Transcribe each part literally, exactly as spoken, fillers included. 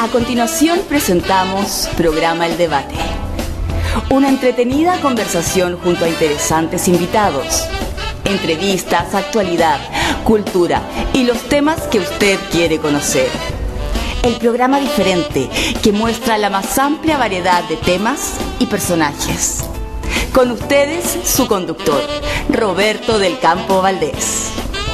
A continuación presentamos Programa El Debate. Una entretenida conversación junto a interesantes invitados. Entrevistas, actualidad, cultura y los temas que usted quiere conocer. El programa diferente que muestra la más amplia variedad de temas y personajes. Con ustedes, su conductor, Roberto del Campo Valdés.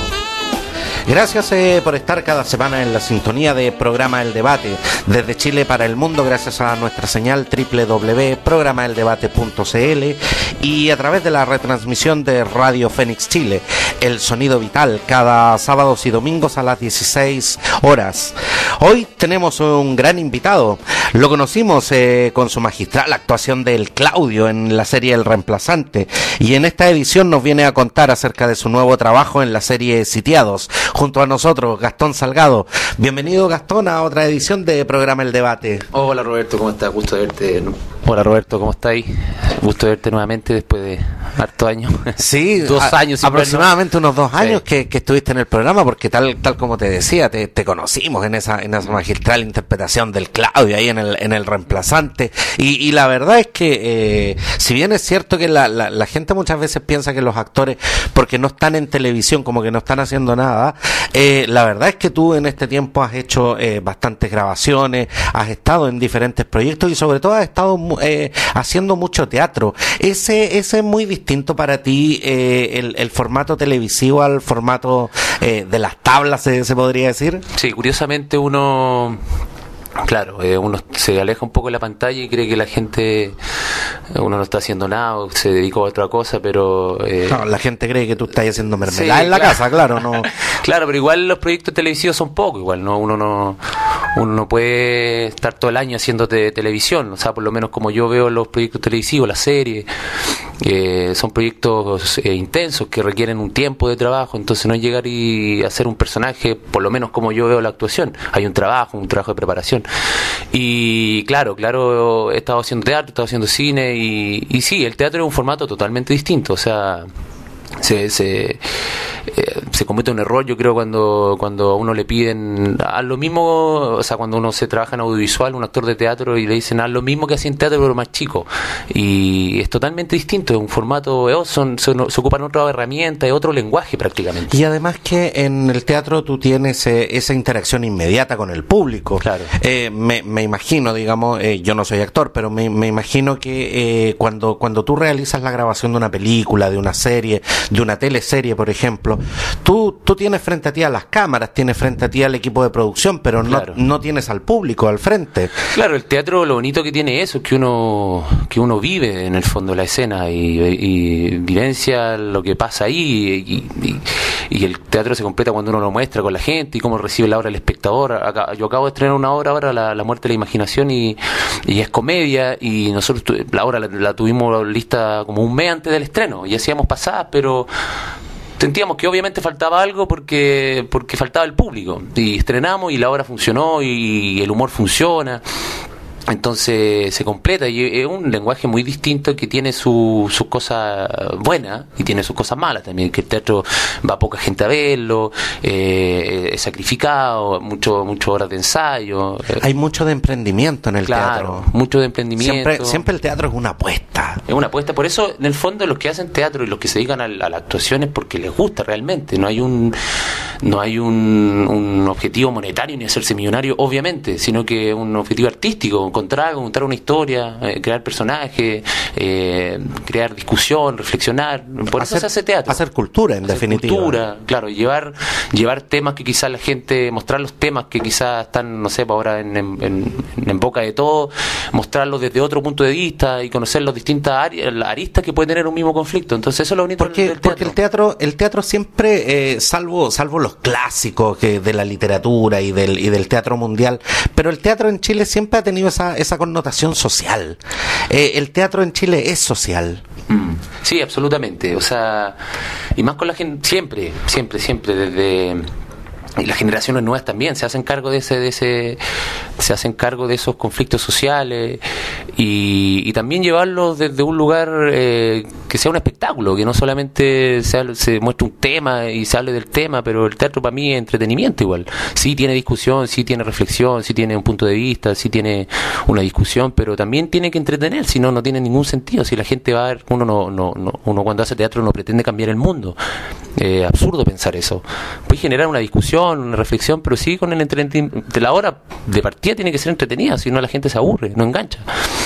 Gracias eh, por estar cada semana en la sintonía de Programa El Debate, desde Chile para el mundo, gracias a nuestra señal doble u doble u doble u punto programa el debate punto c l y a través de la retransmisión de Radio Fénix Chile, El Sonido Vital, cada sábados y domingos a las dieciséis horas. Hoy tenemos un gran invitado. Lo conocimos eh, con su magistral actuación del Claudio en la serie El Reemplazante, y en esta edición nos viene a contar acerca de su nuevo trabajo en la serie Sitiados. Junto a nosotros, Gastón Salgado. Bienvenido, Gastón, a otra edición de Programa El Debate. Hola, Roberto, ¿cómo estás? Gusto de verte. Hola, Roberto, ¿cómo estáis? Gusto de verte nuevamente después de harto años. Sí, dos a, años. Aproximadamente unos dos años sí. que, que estuviste en el programa, porque tal tal como te decía, te, te conocimos en esa en esa magistral interpretación del Claudio ahí en el en el Reemplazante. Y, y la verdad es que, eh, si bien es cierto que la, la, la gente muchas veces piensa que los actores, porque no están en televisión, como que no están haciendo nada, eh, la verdad es que tú en este tiempo has hecho eh, bastantes grabaciones, has estado en diferentes proyectos y sobre todo has estado eh, haciendo mucho teatro. Ese, ese es muy distinto para ti, eh, el, el formato televisivo al formato eh, de las tablas, se, se podría decir. Sí, curiosamente uno... Claro, eh, uno se aleja un poco de la pantalla y cree que la gente, uno no está haciendo nada o se dedicó a otra cosa, pero... Eh, no, la gente cree que tú estás haciendo mermelada sí, en la claro. casa, claro, no. Claro, pero igual los proyectos televisivos son pocos, igual, ¿no? Uno no uno no puede estar todo el año haciendo te- televisión, o sea, por lo menos como yo veo los proyectos televisivos, las series, eh, son proyectos eh, intensos que requieren un tiempo de trabajo, entonces no es llegar y hacer un personaje, por lo menos como yo veo la actuación, hay un trabajo, un trabajo de preparación. Y claro, claro, he estado haciendo teatro, he estado haciendo cine y, y sí, el teatro es un formato totalmente distinto, o sea, se, se, eh, se comete un error, yo creo, cuando cuando a uno le piden haz lo mismo, o sea, cuando uno se trabaja en audiovisual, un actor de teatro, y le dicen haz lo mismo que hacía en teatro pero más chico, y es totalmente distinto, es un formato, eh, son, son, se ocupan otra herramienta, es otro lenguaje prácticamente. Y además que en el teatro tú tienes eh, esa interacción inmediata con el público. Claro. Eh, me, me imagino, digamos, eh, yo no soy actor, pero me, me imagino que eh, cuando, cuando tú realizas la grabación de una película, de una serie, de una teleserie, por ejemplo, tú, tú tienes frente a ti a las cámaras, tienes frente a ti al equipo de producción, pero no, Claro. no tienes al público al frente. Claro, el teatro, lo bonito que tiene eso es que uno que uno vive en el fondo la escena y, y vivencia lo que pasa ahí, y, y, y el teatro se completa cuando uno lo muestra con la gente y cómo recibe la obra el espectador. Acá, yo acabo de estrenar una obra ahora, La, la muerte de la imaginación, y, y es comedia, y nosotros tu, la obra la, la tuvimos lista como un mes antes del estreno y hacíamos pasadas, pero sentíamos que obviamente faltaba algo porque porque faltaba el público, y estrenamos y la obra funcionó y el humor funciona. Entonces se completa, y es un lenguaje muy distinto que tiene sus su cosas buenas y tiene sus cosas malas también, que el teatro va poca gente a verlo, eh, es sacrificado, mucho mucho horas de ensayo. Hay mucho de emprendimiento en el Claro, teatro. mucho de emprendimiento. Siempre, siempre el teatro es una apuesta. Es una apuesta, por eso en el fondo los que hacen teatro y los que se dedican a la, a la actuación es porque les gusta realmente, no hay un no hay un, un objetivo monetario ni hacerse millonario, obviamente, sino que un objetivo artístico, contar, contar una historia, eh, crear personajes, eh, crear discusión, reflexionar, por hacer, eso se hace teatro. Hacer cultura, en hacer definitiva. Cultura, claro, llevar llevar temas que quizás la gente, mostrar los temas que quizás están, no sé, ahora en, en, en, en boca de todo, mostrarlos desde otro punto de vista y conocer las distintas áreas, las aristas que puede tener un mismo conflicto. Entonces eso es lo bonito porque, del teatro. Porque el teatro, el teatro siempre, eh, salvo salvo los clásicos que de la literatura y del y del teatro mundial, pero el teatro en Chile siempre ha tenido esa, esa connotación social. Eh, el teatro en Chile es social. Mm. Sí, absolutamente. O sea, y más con la gente, siempre, siempre, siempre, desde... Y las generaciones nuevas también se hacen cargo de ese de ese se hacen cargo de esos conflictos sociales y, y también llevarlos desde un lugar eh, que sea un espectáculo, que no solamente se, se muestre un tema y se hable del tema, pero el teatro para mí es entretenimiento igual. Sí tiene discusión, sí tiene reflexión, sí tiene un punto de vista, sí tiene una discusión, pero también tiene que entretener, si no, no tiene ningún sentido. Si la gente va a ver, uno no, no, no uno cuando hace teatro no pretende cambiar el mundo. Eh, absurdo pensar eso. Puede generar una discusión, una reflexión, pero sí con el entretenimiento. De la hora de partida tiene que ser entretenida, si no la gente se aburre, no engancha.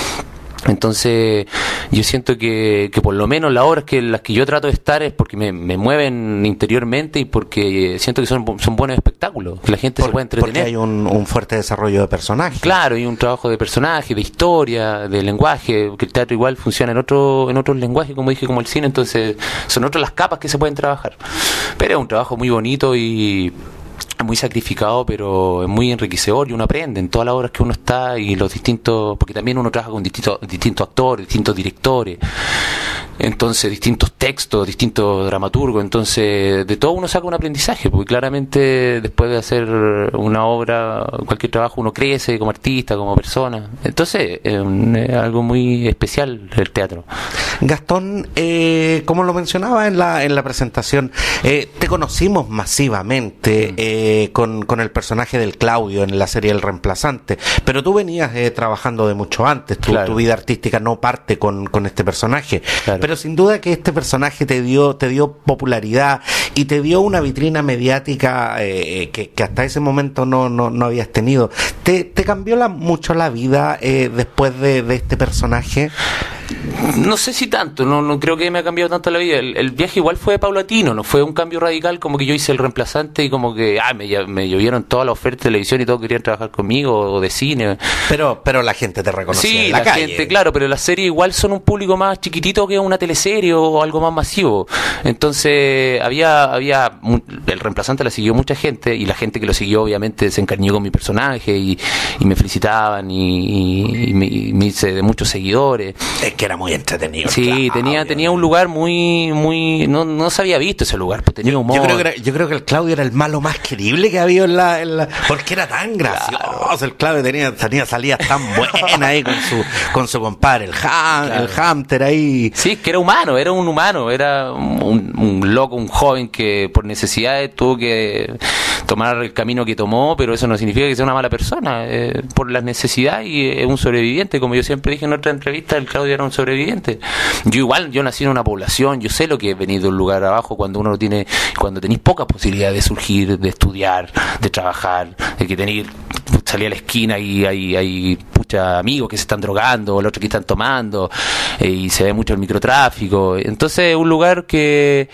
Entonces yo siento que, que por lo menos las obras que las que yo trato de estar es porque me, me mueven interiormente y porque siento que son, son buenos espectáculos, que la gente por, se puede entretener. Porque hay un, un fuerte desarrollo de personajes. Claro, y un trabajo de personaje, de historia, de lenguaje, que el teatro igual funciona en otro en otros lenguajes, como dije, como el cine, entonces son otras las capas que se pueden trabajar. Pero es un trabajo muy bonito y muy sacrificado, pero es muy enriquecedor y uno aprende en todas las obras que uno está y los distintos, porque también uno trabaja con distintos distintos actores, distintos directores, entonces distintos textos, distintos dramaturgos, entonces de todo uno saca un aprendizaje, porque claramente después de hacer una obra, cualquier trabajo, uno crece como artista, como persona, entonces es, un, es algo muy especial el teatro. Gastón, eh, como lo mencionaba en la en la presentación, eh, te conocimos masivamente eh, con, con el personaje del Claudio en la serie El Reemplazante, pero tú venías eh, trabajando de mucho antes, tu, claro. tu vida artística no parte con, con este personaje, claro. Pero sin duda que este personaje te dio te dio popularidad y te dio una vitrina mediática eh, que, que hasta ese momento no no, no habías tenido. ¿Te, te cambió la, mucho la vida eh, después de, de este personaje? No sé si tanto, no, no creo que me ha cambiado tanto la vida. El, el viaje igual fue paulatino, no fue un cambio radical como que yo hice El Reemplazante y como que ah, me, me llovieron todas las ofertas de televisión y todos querían trabajar conmigo o de cine. Pero pero la gente te reconocía sí, en la, la calle. gente, claro, pero las series igual son un público más chiquitito que una teleserie o algo más masivo. Entonces había había El Reemplazante la siguió mucha gente y la gente que lo siguió obviamente se encariñó con mi personaje y, y me felicitaban y, y, y, me, y me hice de muchos seguidores. Es que era muy entretenido. Sí, claro, tenía tenía un lugar muy muy no no se había visto ese lugar, pues tenía humor. Yo creo que era, yo creo que el Claudio era el malo más querible que había en la, en la porque era tan gracioso. Claro. El Claudio tenía tenía salidas tan buenas ahí con su con su compadre el Ham, claro. el Hamster ahí. Sí, que era humano, era un humano, era un, un loco, un joven que por necesidades tuvo que tomar el camino que tomó, pero eso no significa que sea una mala persona, eh, por las necesidades y es un sobreviviente, como yo siempre dije en otra entrevista, el Claudio era un sobreviviente. Yo igual, yo nací en una población, yo sé lo que es venir de un lugar abajo cuando uno no tiene, cuando tenéis pocas posibilidades de surgir, de estudiar, de trabajar, de que tenéis, salir a la esquina y hay, hay muchos amigos que se están drogando, o los otros que están tomando, eh, y se ve mucho el microtráfico. Entonces, un lugar que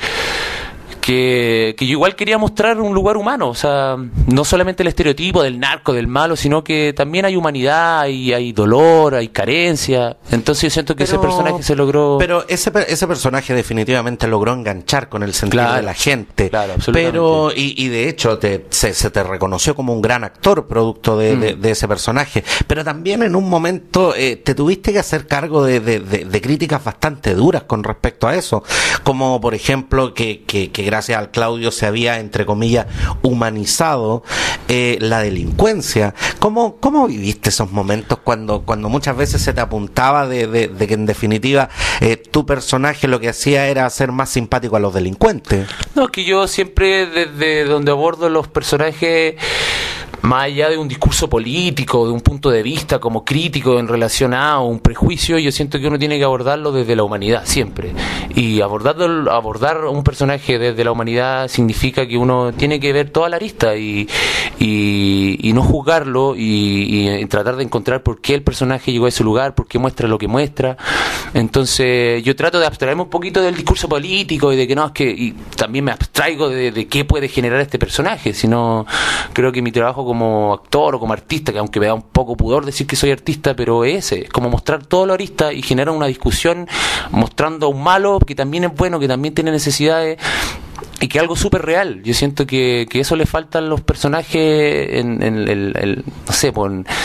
Que, que yo igual quería mostrar un lugar humano, o sea, no solamente el estereotipo del narco, del malo, sino que también hay humanidad, hay, hay dolor, hay carencia. Entonces yo siento que pero, ese personaje se logró... Pero ese ese personaje definitivamente logró enganchar con el sentido claro, de la gente. Claro, absolutamente. Pero, y, y de hecho te, se, se te reconoció como un gran actor producto de, mm. de, de ese personaje. Pero también en un momento eh, te tuviste que hacer cargo de, de, de, de críticas bastante duras con respecto a eso. Como por ejemplo que, que, que gracias al Claudio se había, entre comillas, humanizado eh, la delincuencia. ¿Cómo, cómo viviste esos momentos cuando, cuando muchas veces se te apuntaba de, de, de que en definitiva eh, tu personaje lo que hacía era hacer más simpático a los delincuentes? No, que yo siempre desde donde abordo los personajes, más allá de un discurso político, de un punto de vista como crítico en relación a un prejuicio, yo siento que uno tiene que abordarlo desde la humanidad, siempre. Y abordar, abordar un personaje desde la humanidad significa que uno tiene que ver toda la arista y, y, y no juzgarlo y, y tratar de encontrar por qué el personaje llegó a ese lugar, por qué muestra lo que muestra. Entonces yo trato de abstraerme un poquito del discurso político y de que no, es que y también me abstraigo de, de qué puede generar este personaje, sino creo que mi trabajo como actor o como artista, que aunque me da un poco pudor decir que soy artista, pero es ese, es como mostrar todo lo arista y generar una discusión mostrando a un malo que también es bueno, que también tiene necesidades y que es algo súper real. Yo siento que, que eso le falta a los personajes en, en, en, en no sé, por,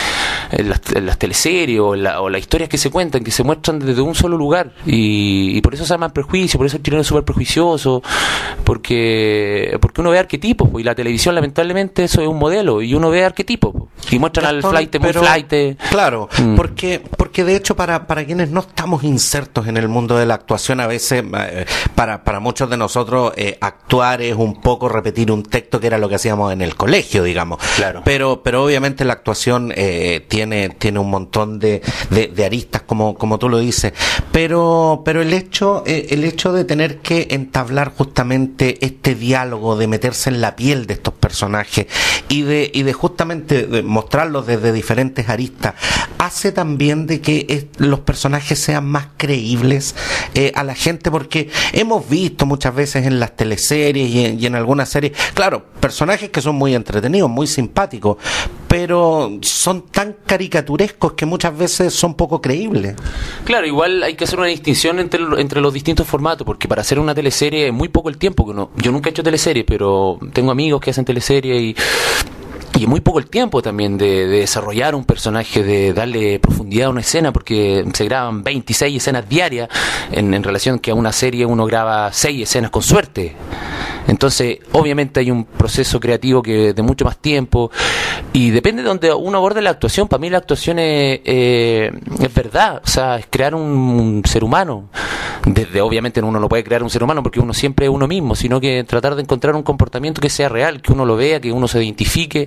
en las, en las teleseries o, la, o las historias que se cuentan, que se muestran desde un solo lugar, y, y por eso se llama prejuicio, por eso el chileno es súper prejuicioso, porque porque uno ve arquetipos, y la televisión lamentablemente eso es un modelo, y uno ve arquetipos, y muestran Gastón, al flight, muy flight. Claro, mm. porque porque de hecho para, para quienes no estamos insertos en el mundo de la actuación, a veces eh, para, para muchos de nosotros eh, actuar es un poco repetir un texto, que era lo que hacíamos en el colegio, digamos. Claro. Pero pero obviamente la actuación eh, tiene tiene un montón de, de, de aristas, como como tú lo dices, pero pero el hecho eh, el hecho de tener que entablar justamente este diálogo, de meterse en la piel de estos personajes y de y de justamente de mostrarlos desde diferentes aristas, hace también de que es, los personajes sean más creíbles eh, a la gente, porque hemos visto muchas veces en las teleseries y en, y en algunas series, claro, personajes que son muy entretenidos, muy simpáticos, pero son tan caricaturescos que muchas veces son poco creíbles. Claro, igual hay que hacer una distinción entre, entre los distintos formatos, porque para hacer una teleserie es muy poco el tiempo que uno, yo nunca he hecho teleserie, pero tengo amigos que hacen teleserie y Y muy poco el tiempo también de, de desarrollar un personaje, de darle profundidad a una escena, porque se graban veintiséis escenas diarias en, en relación que a una serie uno graba seis escenas con suerte. Entonces, obviamente hay un proceso creativo que de mucho más tiempo, y depende de donde uno aborde la actuación. Para mí la actuación es, eh, es verdad, o sea, es crear un, un ser humano. Desde, obviamente uno no puede crear un ser humano porque uno siempre es uno mismo, sino que tratar de encontrar un comportamiento que sea real, que uno lo vea, que uno se identifique.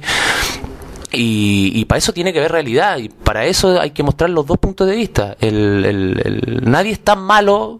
Y, y para eso tiene que haber realidad, y para eso hay que mostrar los dos puntos de vista. El, el, el, nadie es tan malo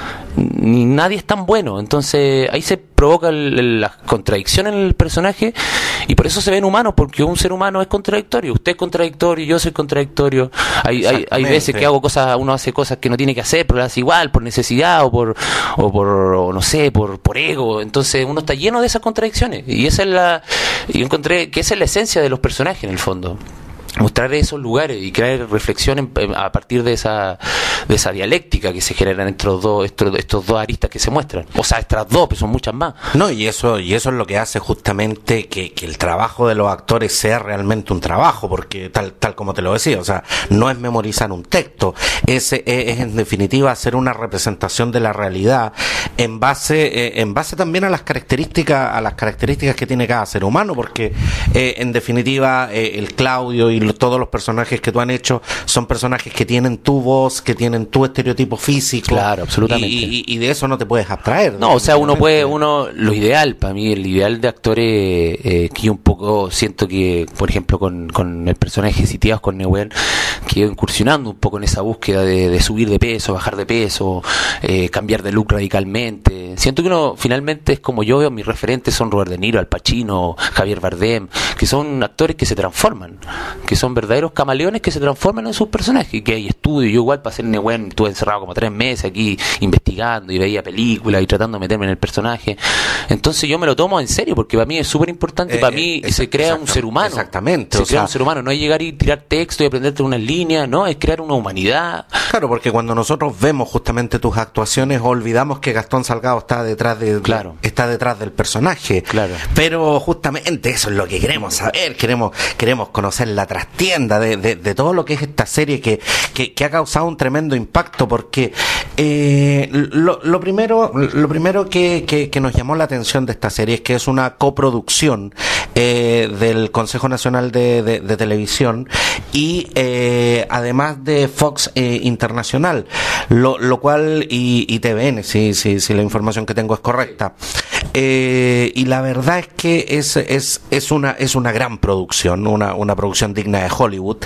ni nadie es tan bueno, entonces ahí se provoca el, el, la contradicción en el personaje, y por eso se ven humanos, porque un ser humano es contradictorio. Usted es contradictorio, yo soy contradictorio. Hay, hay, hay veces que hago cosas, uno hace cosas que no tiene que hacer, pero las hace igual por necesidad o por o por o no sé, por por ego. Entonces uno está lleno de esas contradicciones, y esa es la y encontré que esa es la esencia de los personajes en el fondo. Mostrar esos lugares y crear reflexión en, a partir de esa de esa dialéctica que se generan entre los dos, estos, estos dos aristas que se muestran. O sea, estas dos, pero son muchas más. No, y eso y eso es lo que hace justamente que, que el trabajo de los actores sea realmente un trabajo, porque tal tal como te lo decía, o sea, no es memorizar un texto, es, es, es en definitiva hacer una representación de la realidad en base eh, en base también a las características a las características que tiene cada ser humano, porque eh, en definitiva eh, el Claudio y todos los personajes que tú han hecho son personajes que tienen tu voz, que tienen tu estereotipo físico. Claro, absolutamente. Y, y, y de eso no te puedes abstraer. No, o sea, uno puede, uno, lo ideal para mí, el ideal de actores, eh, que yo un poco siento que, por ejemplo, con, con el personaje Sitiados, con Nehuen, que iba incursionando un poco en esa búsqueda de, de subir de peso, bajar de peso, eh, cambiar de look radicalmente. Siento que uno finalmente es como yo veo, mis referentes son Robert De Niro, Al Pacino, Javier Bardem, que son actores que se transforman, que son verdaderos camaleones que se transforman en sus personajes, que hay estudios. Yo igual para ser Nehuen estuve encerrado como tres meses aquí investigando y veía películas y tratando de meterme en el personaje. Entonces yo me lo tomo en serio, porque para mí es súper importante. Eh, para mí eh, se crea un ser humano. Exactamente. Se o crea sea, un ser humano, no es llegar y tirar texto y aprenderte unas líneas, no, es crear una humanidad. Claro, porque cuando nosotros vemos justamente tus actuaciones, olvidamos que Gastón Salgado está detrás de, claro. está detrás del personaje. Claro. Pero justamente eso es lo que queremos saber, queremos queremos conocer la trastienda de, de, de todo lo que es esta serie que, que, que ha causado un tremendo impacto, porque eh, lo, lo primero lo primero que, que, que nos llamó la atención de esta serie es que es una coproducción eh, del Consejo Nacional de, de, de Televisión y eh, además de Fox eh, Internacional, lo, lo cual y, y T V N, si, si, si la información que tengo es correcta. Eh, y la verdad es que es, es, es una es una gran producción, una, una producción digna de Hollywood,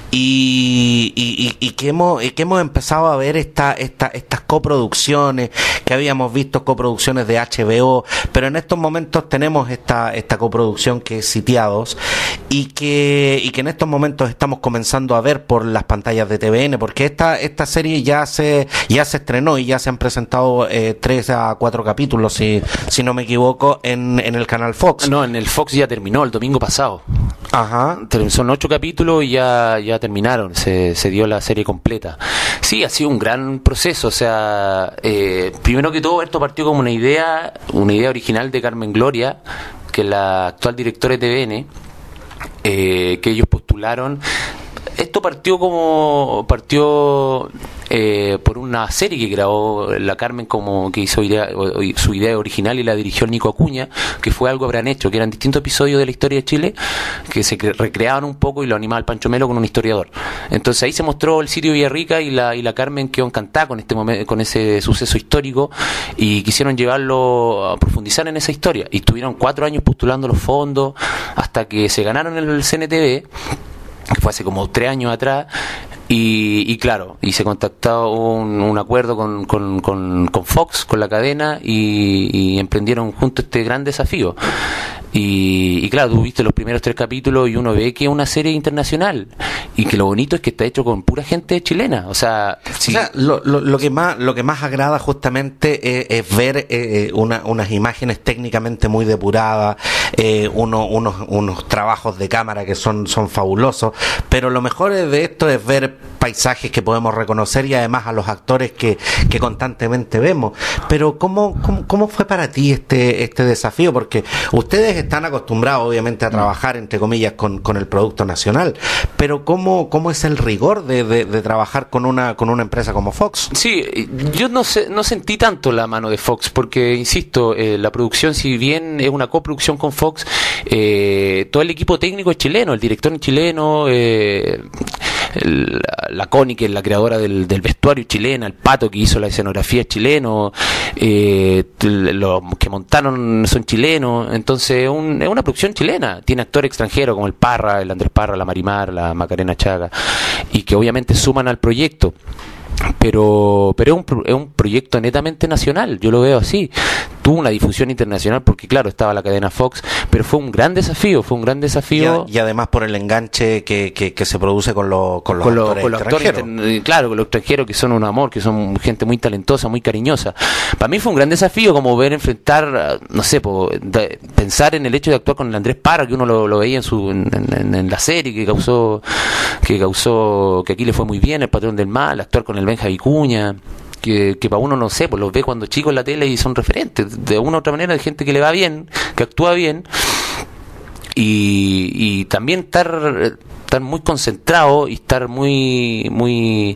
y, y, y, y que hemos y que hemos empezado a ver esta, esta, estas coproducciones, que habíamos visto coproducciones de H B O, pero en estos momentos tenemos esta, esta coproducción que es Sitiados, y que, y que en estos momentos estamos comenzando a ver por las pantallas de T V N, porque esta, esta serie ya se, ya se estrenó y ya se han presentado eh, tres a cuatro capítulos, si, si no me equivoco, en, en el canal Fox. No, en el Fox ya terminó el domingo pasado. Ajá. Son ocho capítulos y ya, ya terminaron, se, se dio la serie completa. Sí, ha sido un gran proceso, o sea, eh, primero que todo esto partió como una idea, una idea original de Carmen Gloria, que es la actual directora de T V N, eh, que ellos postularon. Esto partió como partió eh, por una serie que grabó la Carmen, como que hizo idea, su idea original y la dirigió el Nico Acuña, que fue Algo Habrán Hecho, que eran distintos episodios de la historia de Chile que se recreaban un poco y lo animaba el Pancho Melo con un historiador. Entonces ahí se mostró el sitio Villarrica y la y la Carmen quedó encantada con este momento, con ese suceso histórico, y quisieron llevarlo a profundizar en esa historia, y estuvieron cuatro años postulando los fondos hasta que se ganaron el C N T V, que fue hace como tres años atrás. Y, y claro, y se contactó un, un acuerdo con, con, con, con Fox, con la cadena, y, y emprendieron juntos este gran desafío. Y, y claro, tú viste los primeros tres capítulos y uno ve que es una serie internacional, y que lo bonito es que está hecho con pura gente chilena. O sea, sí. O sea, lo, lo, lo que más lo que más agrada justamente es, es ver eh, una, unas imágenes técnicamente muy depuradas, eh, uno, unos, unos trabajos de cámara que son, son fabulosos, pero lo mejor de esto es ver paisajes que podemos reconocer, y además a los actores que, que constantemente vemos. Pero ¿cómo, cómo, cómo fue para ti este, este desafío? Porque ustedes están acostumbrados obviamente a trabajar entre comillas con, con el producto nacional, pero ¿cómo, cómo es el rigor de, de, de trabajar con una, con una empresa como Fox? Sí, yo no sé, no sentí tanto la mano de Fox, porque insisto, eh, la producción, si bien es una coproducción con Fox, eh, todo el equipo técnico es chileno, el director es chileno, eh, la, la Connie, que es la creadora del, del vestuario chilena, el Pato, que hizo la escenografía, es chileno, eh, los que montaron son chilenos. Entonces un, es una producción chilena, tiene actores extranjeros como el Parra, el Andrés Parra, la Marimar, la Macarena Chaga, y que obviamente suman al proyecto. Pero pero es un, es un proyecto netamente nacional, yo lo veo así. Tuvo una difusión internacional porque, claro, estaba la cadena Fox, pero fue un gran desafío, fue un gran desafío. Y, y además por el enganche que, que, que se produce con, lo, con los con actores, lo, con los extranjeros. actores, claro, con los extranjeros, que son un amor, que son gente muy talentosa, muy cariñosa. Para mí fue un gran desafío, como ver enfrentar, no sé, po, de, pensar en el hecho de actuar con el Andrés Parra, que uno lo, lo veía en su en, en, en la serie, que causó, que causó, que aquí le fue muy bien, El Patrón del Mal, actuar con el Benja Vicuña. Que, que para uno, no sé, pues los ve cuando chicos en la tele y son referentes de una u otra manera, de gente que le va bien, que actúa bien, y, y también estar, estar muy concentrado y estar muy muy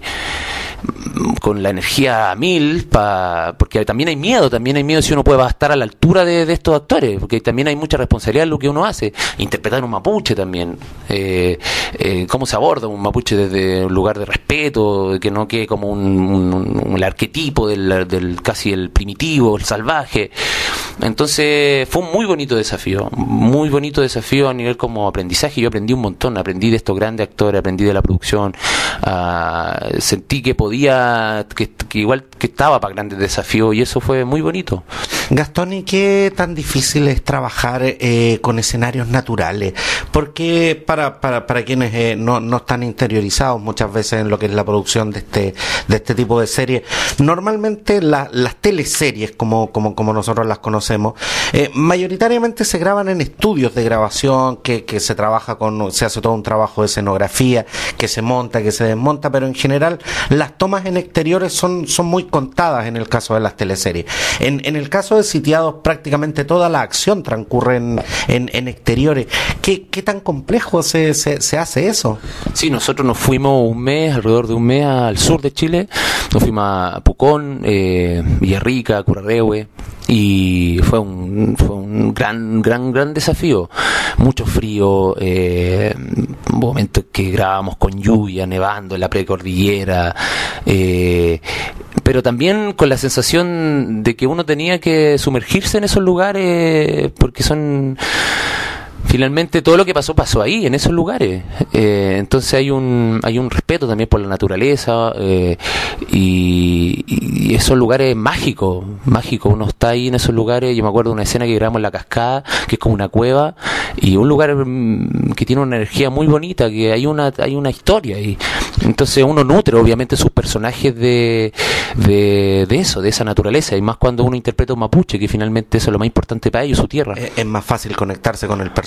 con la energía a mil, pa, porque también hay miedo, también hay miedo si uno puede estar a la altura de, de estos actores, porque también hay mucha responsabilidad en lo que uno hace, interpretar un mapuche también, eh, eh, cómo se aborda un mapuche desde un lugar de respeto, que no quede como un, un, un el arquetipo del, del casi el primitivo, el salvaje. Entonces fue un muy bonito desafío, muy bonito desafío a nivel como aprendizaje. Yo aprendí un montón, aprendí de estos grandes actores, aprendí de la producción, uh, sentí que podía, que, que igual que estaba para grandes desafíos, y eso fue muy bonito. Gastón, ¿y qué tan difícil es trabajar eh, con escenarios naturales? Porque para, para, para quienes eh, no, no están interiorizados muchas veces en lo que es la producción de este, de este tipo de series, normalmente la, las teleseries, como, como, como nosotros las conocemos, eh, mayoritariamente se graban en estudios de grabación, que, que se trabaja con, se hace todo un trabajo de escenografía, que se monta, que se desmonta, pero en general las tomas en exteriores son, son muy contadas en el caso de las teleseries. En, en el caso de Sitiados, prácticamente toda la acción transcurre en, en, en exteriores. ¿Qué, qué tan complejo se, se, se hace eso? Sí, nosotros nos fuimos un mes, alrededor de un mes, al sur de Chile. Nos fuimos a Pucón, eh, Villarrica, Curarrehue, y fue un, fue un gran, gran, gran desafío. Mucho frío, eh, momentos que grabamos con lluvia, nevando en la precordillera, eh, pero también con la sensación de que uno tenía que sumergirse en esos lugares, porque son... Finalmente todo lo que pasó pasó ahí, en esos lugares. Eh, entonces hay un hay un respeto también por la naturaleza, eh, y, y esos lugares mágicos, mágicos. Uno está ahí en esos lugares. Yo me acuerdo de una escena que grabamos en la cascada, que es como una cueva, y un lugar que tiene una energía muy bonita, que hay una hay una historia ahí. Entonces uno nutre obviamente sus personajes de, de, de eso, de esa naturaleza, y más cuando uno interpreta un mapuche, que finalmente eso es lo más importante para ellos, su tierra. Es, es más fácil conectarse con el personaje.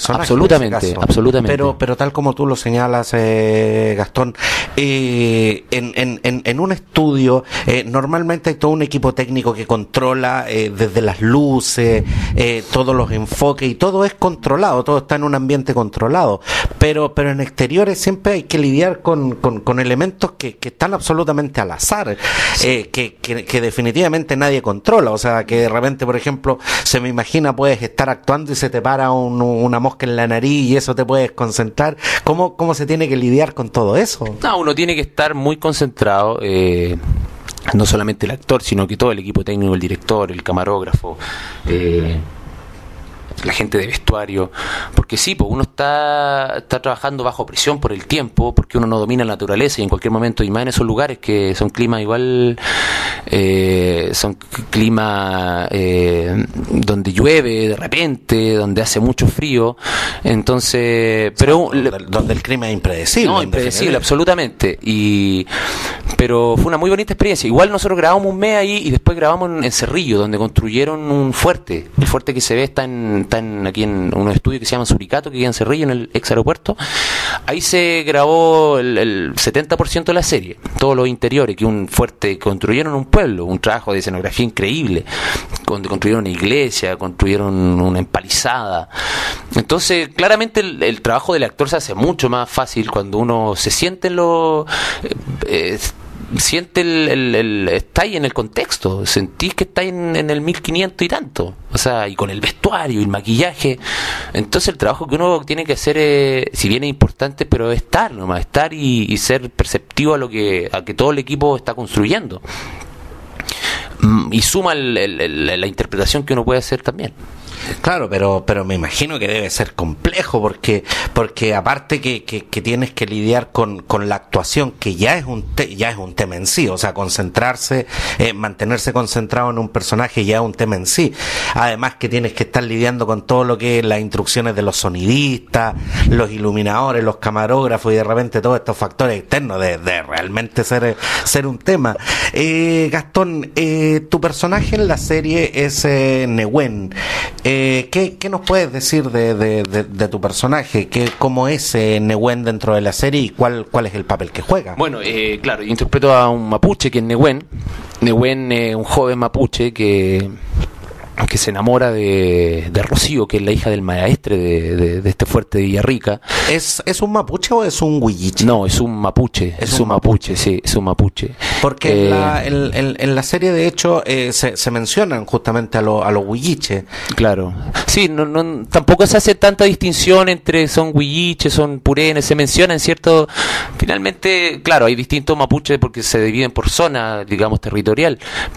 personaje. Absolutamente, absolutamente. Pero, pero tal como tú lo señalas, eh, Gastón, eh, en, en, en, en un estudio eh, normalmente hay todo un equipo técnico que controla eh, desde las luces, eh, todos los enfoques, y todo es controlado, todo está en un ambiente controlado. Pero, pero en exteriores siempre hay que lidiar con, con, con elementos que, que están absolutamente al azar, eh, que, que, que definitivamente nadie controla. O sea, que de repente, por ejemplo, se me imagina, puedes estar actuando y se te para un, una mosca en la nariz y eso te puedes concentrar. ¿Cómo, cómo se tiene que lidiar con todo eso? No, uno tiene que estar muy concentrado, eh, no solamente el actor, sino que todo el equipo técnico, el director, el camarógrafo, eh, la gente de vestuario, porque sí, pues uno está, está trabajando bajo presión por el tiempo, porque uno no domina la naturaleza y en cualquier momento, y más en esos lugares que son climas igual, eh, son climas eh, donde llueve de repente, donde hace mucho frío, entonces, pero o sea, donde, donde el clima es impredecible. No, impredecible, absolutamente, y pero fue una muy bonita experiencia. Igual nosotros grabamos un mes ahí y después grabamos en, en Cerrillo, donde construyeron un fuerte, el fuerte que se ve está en están aquí en unos estudios que se llaman Suricato, que queda en Cerrillo, en el ex aeropuerto. Ahí se grabó el, el setenta por ciento de la serie, todos los interiores, que un fuerte, construyeron un pueblo, un trabajo de escenografía increíble, donde construyeron una iglesia, construyeron una empalizada. Entonces, claramente el, el trabajo del actor se hace mucho más fácil cuando uno se siente en lo... Eh, eh, siente el, el, el está ahí en el contexto, sentís que está en, en el mil quinientos y tanto, o sea, y con el vestuario y el maquillaje. Entonces el trabajo que uno tiene que hacer es, si bien es importante, pero es estar nomás, estar y, y ser perceptivo a lo que a que todo el equipo está construyendo, y suma el, el, el, la interpretación que uno puede hacer también. Claro, pero pero me imagino que debe ser complejo porque porque aparte que, que, que tienes que lidiar con, con la actuación, que ya es un te, ya es un tema en sí, o sea, concentrarse, eh, mantenerse concentrado en un personaje ya es un tema en sí. Además que tienes que estar lidiando con todo lo que es las instrucciones de los sonidistas, los iluminadores, los camarógrafos y de repente todos estos factores externos de, de realmente ser ser un tema. Eh, Gastón, eh, tu personaje en la serie es eh, Nehuen. Eh, ¿qué, ¿Qué nos puedes decir de, de, de, de tu personaje? ¿Qué, ¿Cómo es eh, Nehuen dentro de la serie y cuál, cuál es el papel que juega? Bueno, eh, claro, yo interpreto a un mapuche que es Nehuen. Nehuen es un joven mapuche que... que se enamora de, de Rocío, que es la hija del maestre de, de, de este fuerte de Villarrica. ¿Es, ¿Es un mapuche o es un huilliche? No, es un mapuche, es, es un, un mapuche, mapuche, sí, es un mapuche. Porque eh, en, la, en, en, en la serie, de hecho, eh, se, se mencionan justamente a, lo, a los huilliches. Claro, sí, no, no, tampoco se hace tanta distinción entre son huilliches, son purenes, se mencionan, ¿cierto? Finalmente, claro, hay distintos mapuches porque se dividen por zona, digamos, territorial,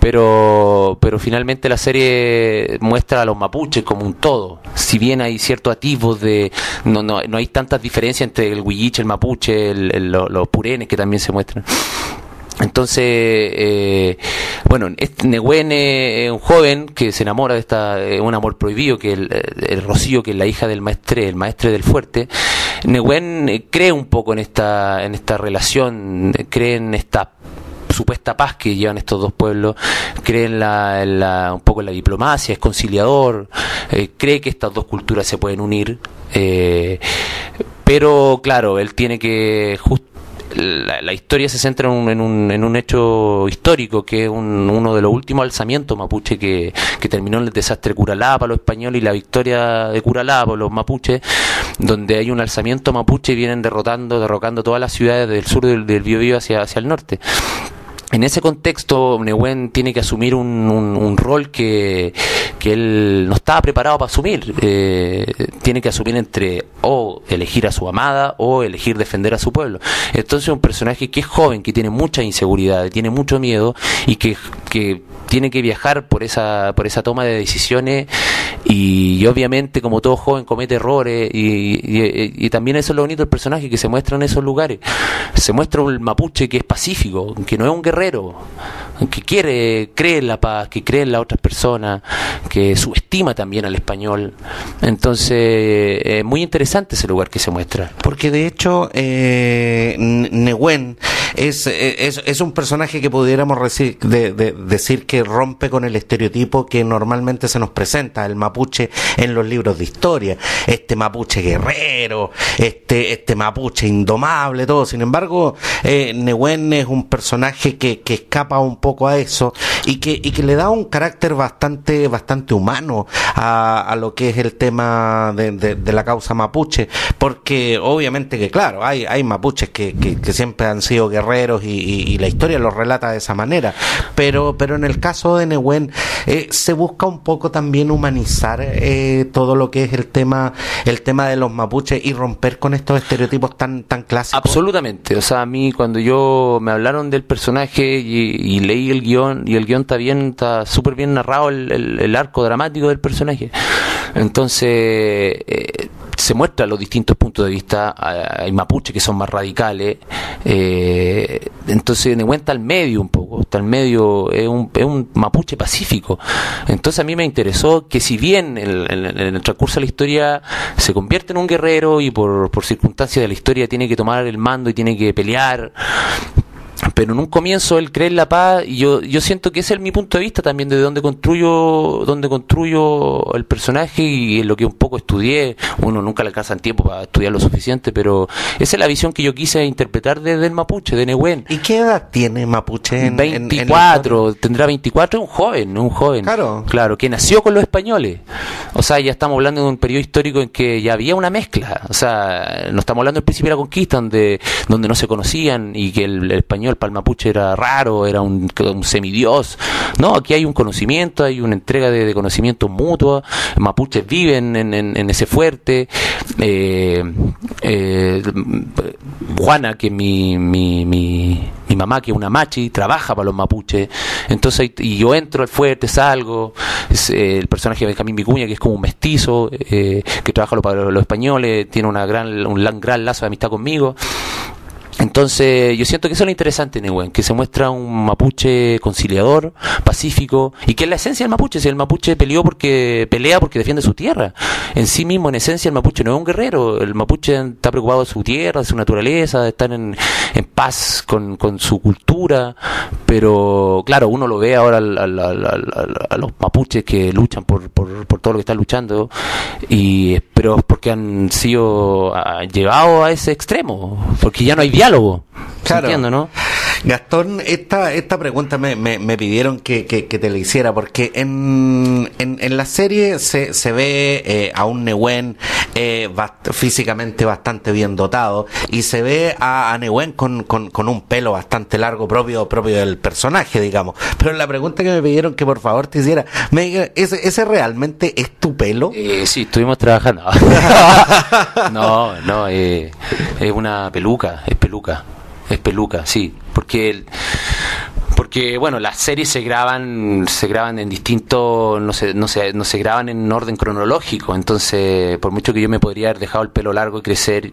pero, pero finalmente la serie muestra a los mapuches como un todo, si bien hay ciertos atisbos de no no no hay tantas diferencias entre el huilliche, el mapuche, el, el, los, los purenes que también se muestran. Entonces, eh, bueno, este Nehuen es un joven que se enamora de esta, eh, un amor prohibido, que el, el Rocío, que es la hija del maestre, el maestre del fuerte. Nehuen eh, cree un poco en esta, en esta relación, cree en esta supuesta paz que llevan estos dos pueblos, cree en la, en la, un poco en la diplomacia, es conciliador, eh, cree que estas dos culturas se pueden unir, eh, pero claro, él tiene que just, la, la historia se centra en un, en un, en un hecho histórico que es un, uno de los últimos alzamientos mapuche que, que terminó en el desastre de Curalá para los españoles y la victoria de Curalá por los mapuches, donde hay un alzamiento mapuche y vienen derrotando, derrocando todas las ciudades del sur del, del Biobío hacia, hacia el norte. En ese contexto, Nehuen tiene que asumir un, un, un rol que, que él no estaba preparado para asumir. Eh, tiene que asumir entre o elegir a su amada o elegir defender a su pueblo. Entonces, un personaje que es joven, que tiene mucha inseguridad, tiene mucho miedo y que, que tiene que viajar por esa, por esa toma de decisiones y, y obviamente, como todo joven, comete errores y, y, y también eso es lo bonito del personaje, que se muestra en esos lugares. Se muestra un mapuche que es pacífico, que no es un guerrero, que quiere, cree en la paz, que cree en las otras personas, que subestima también al español. Entonces es muy interesante ese lugar que se muestra. Porque de hecho eh, Nehuen es, es, es un personaje que pudiéramos decir, de, de, decir que rompe con el estereotipo que normalmente se nos presenta, el mapuche mapuche en los libros de historia, este mapuche guerrero, este, este mapuche indomable, todo. Sin embargo, eh, Nehuen es un personaje que, que escapa un poco a eso y que, y que le da un carácter bastante, bastante humano a, a lo que es el tema de, de, de la causa mapuche, porque obviamente que claro, hay, hay mapuches que, que, que siempre han sido guerreros y, y, y la historia los relata de esa manera, pero, pero en el caso de Nehuen eh, se busca un poco también humanizar eh, todo lo que es el tema, el tema de los mapuches y romper con estos estereotipos tan, tan clásicos. Absolutamente, o sea, a mí cuando yo me hablaron del personaje y, y leí el guión, y el guión está bien, está súper bien narrado el, el, el arco dramático del personaje, entonces eh, se muestran los distintos puntos de vista. Hay mapuches que son más radicales, eh, entonces Nehuen está al medio un poco, está al medio, es un, es un mapuche pacífico. Entonces a mí me interesó que si bien en, en, en el transcurso de la historia se convierte en un guerrero y por, por circunstancias de la historia tiene que tomar el mando y tiene que pelear, pero en un comienzo él cree en la paz, y yo yo siento que ese es mi punto de vista también, de donde construyo donde construyo el personaje y en lo que un poco estudié. Uno nunca le alcanza el tiempo para estudiar lo suficiente, pero esa es la visión que yo quise interpretar desde el mapuche, de Nehuen. ¿Y qué edad tiene mapuche? En, veinticuatro, en, en tendrá veinticuatro, un joven, un joven. Claro. Claro, que nació con los españoles. O sea, ya estamos hablando de un periodo histórico en que ya había una mezcla. O sea, no estamos hablando del principio de la conquista, donde, donde no se conocían y que el, el español para el mapuche era raro, era un, un semidios. No, aquí hay un conocimiento, hay una entrega de, de conocimiento mutuo. Mapuches viven en, en, en ese fuerte. Eh, eh, Juana, que mi, mi, mi, mi mamá, que es una machi, trabaja para los mapuches. Entonces, y yo entro al fuerte, salgo. Es, eh, el personaje de Benjamín Vicuña, que es como un mestizo, eh, que trabaja para los, los españoles, tiene una gran, un gran, gran lazo de amistad conmigo. Entonces yo siento que eso es lo interesante en Nehuen, que se muestra un mapuche conciliador, pacífico, y que es la esencia del mapuche. Si el mapuche peleó porque pelea porque defiende su tierra, en sí mismo, en esencia, el mapuche no es un guerrero. El mapuche está preocupado de su tierra, de su naturaleza, de estar en, en paz con, con su cultura. Pero claro, uno lo ve ahora al, al, al, al, a los mapuches que luchan por, por, por todo lo que están luchando, y pero porque han sido a, llevados a ese extremo, porque ya no hay diálogo. Claro. Entiendo, ¿no? Gastón, esta esta pregunta me, me, me pidieron que, que, que te la hiciera, porque en, en, en la serie se, se ve eh, a un Nehuen eh, bast- físicamente bastante bien dotado, y se ve a, a Nehuen con, con, con un pelo bastante largo propio propio del personaje, digamos. Pero la pregunta que me pidieron que por favor te hiciera, me diga, ¿ese, ese realmente es tu pelo? Eh, sí, estuvimos trabajando. No, no, eh, es una peluca, es peluca. Es peluca, sí, porque el, porque bueno, las series se graban se graban en distintos, no se no se no se graban en orden cronológico. Entonces, por mucho que yo me podría haber dejado el pelo largo y crecer,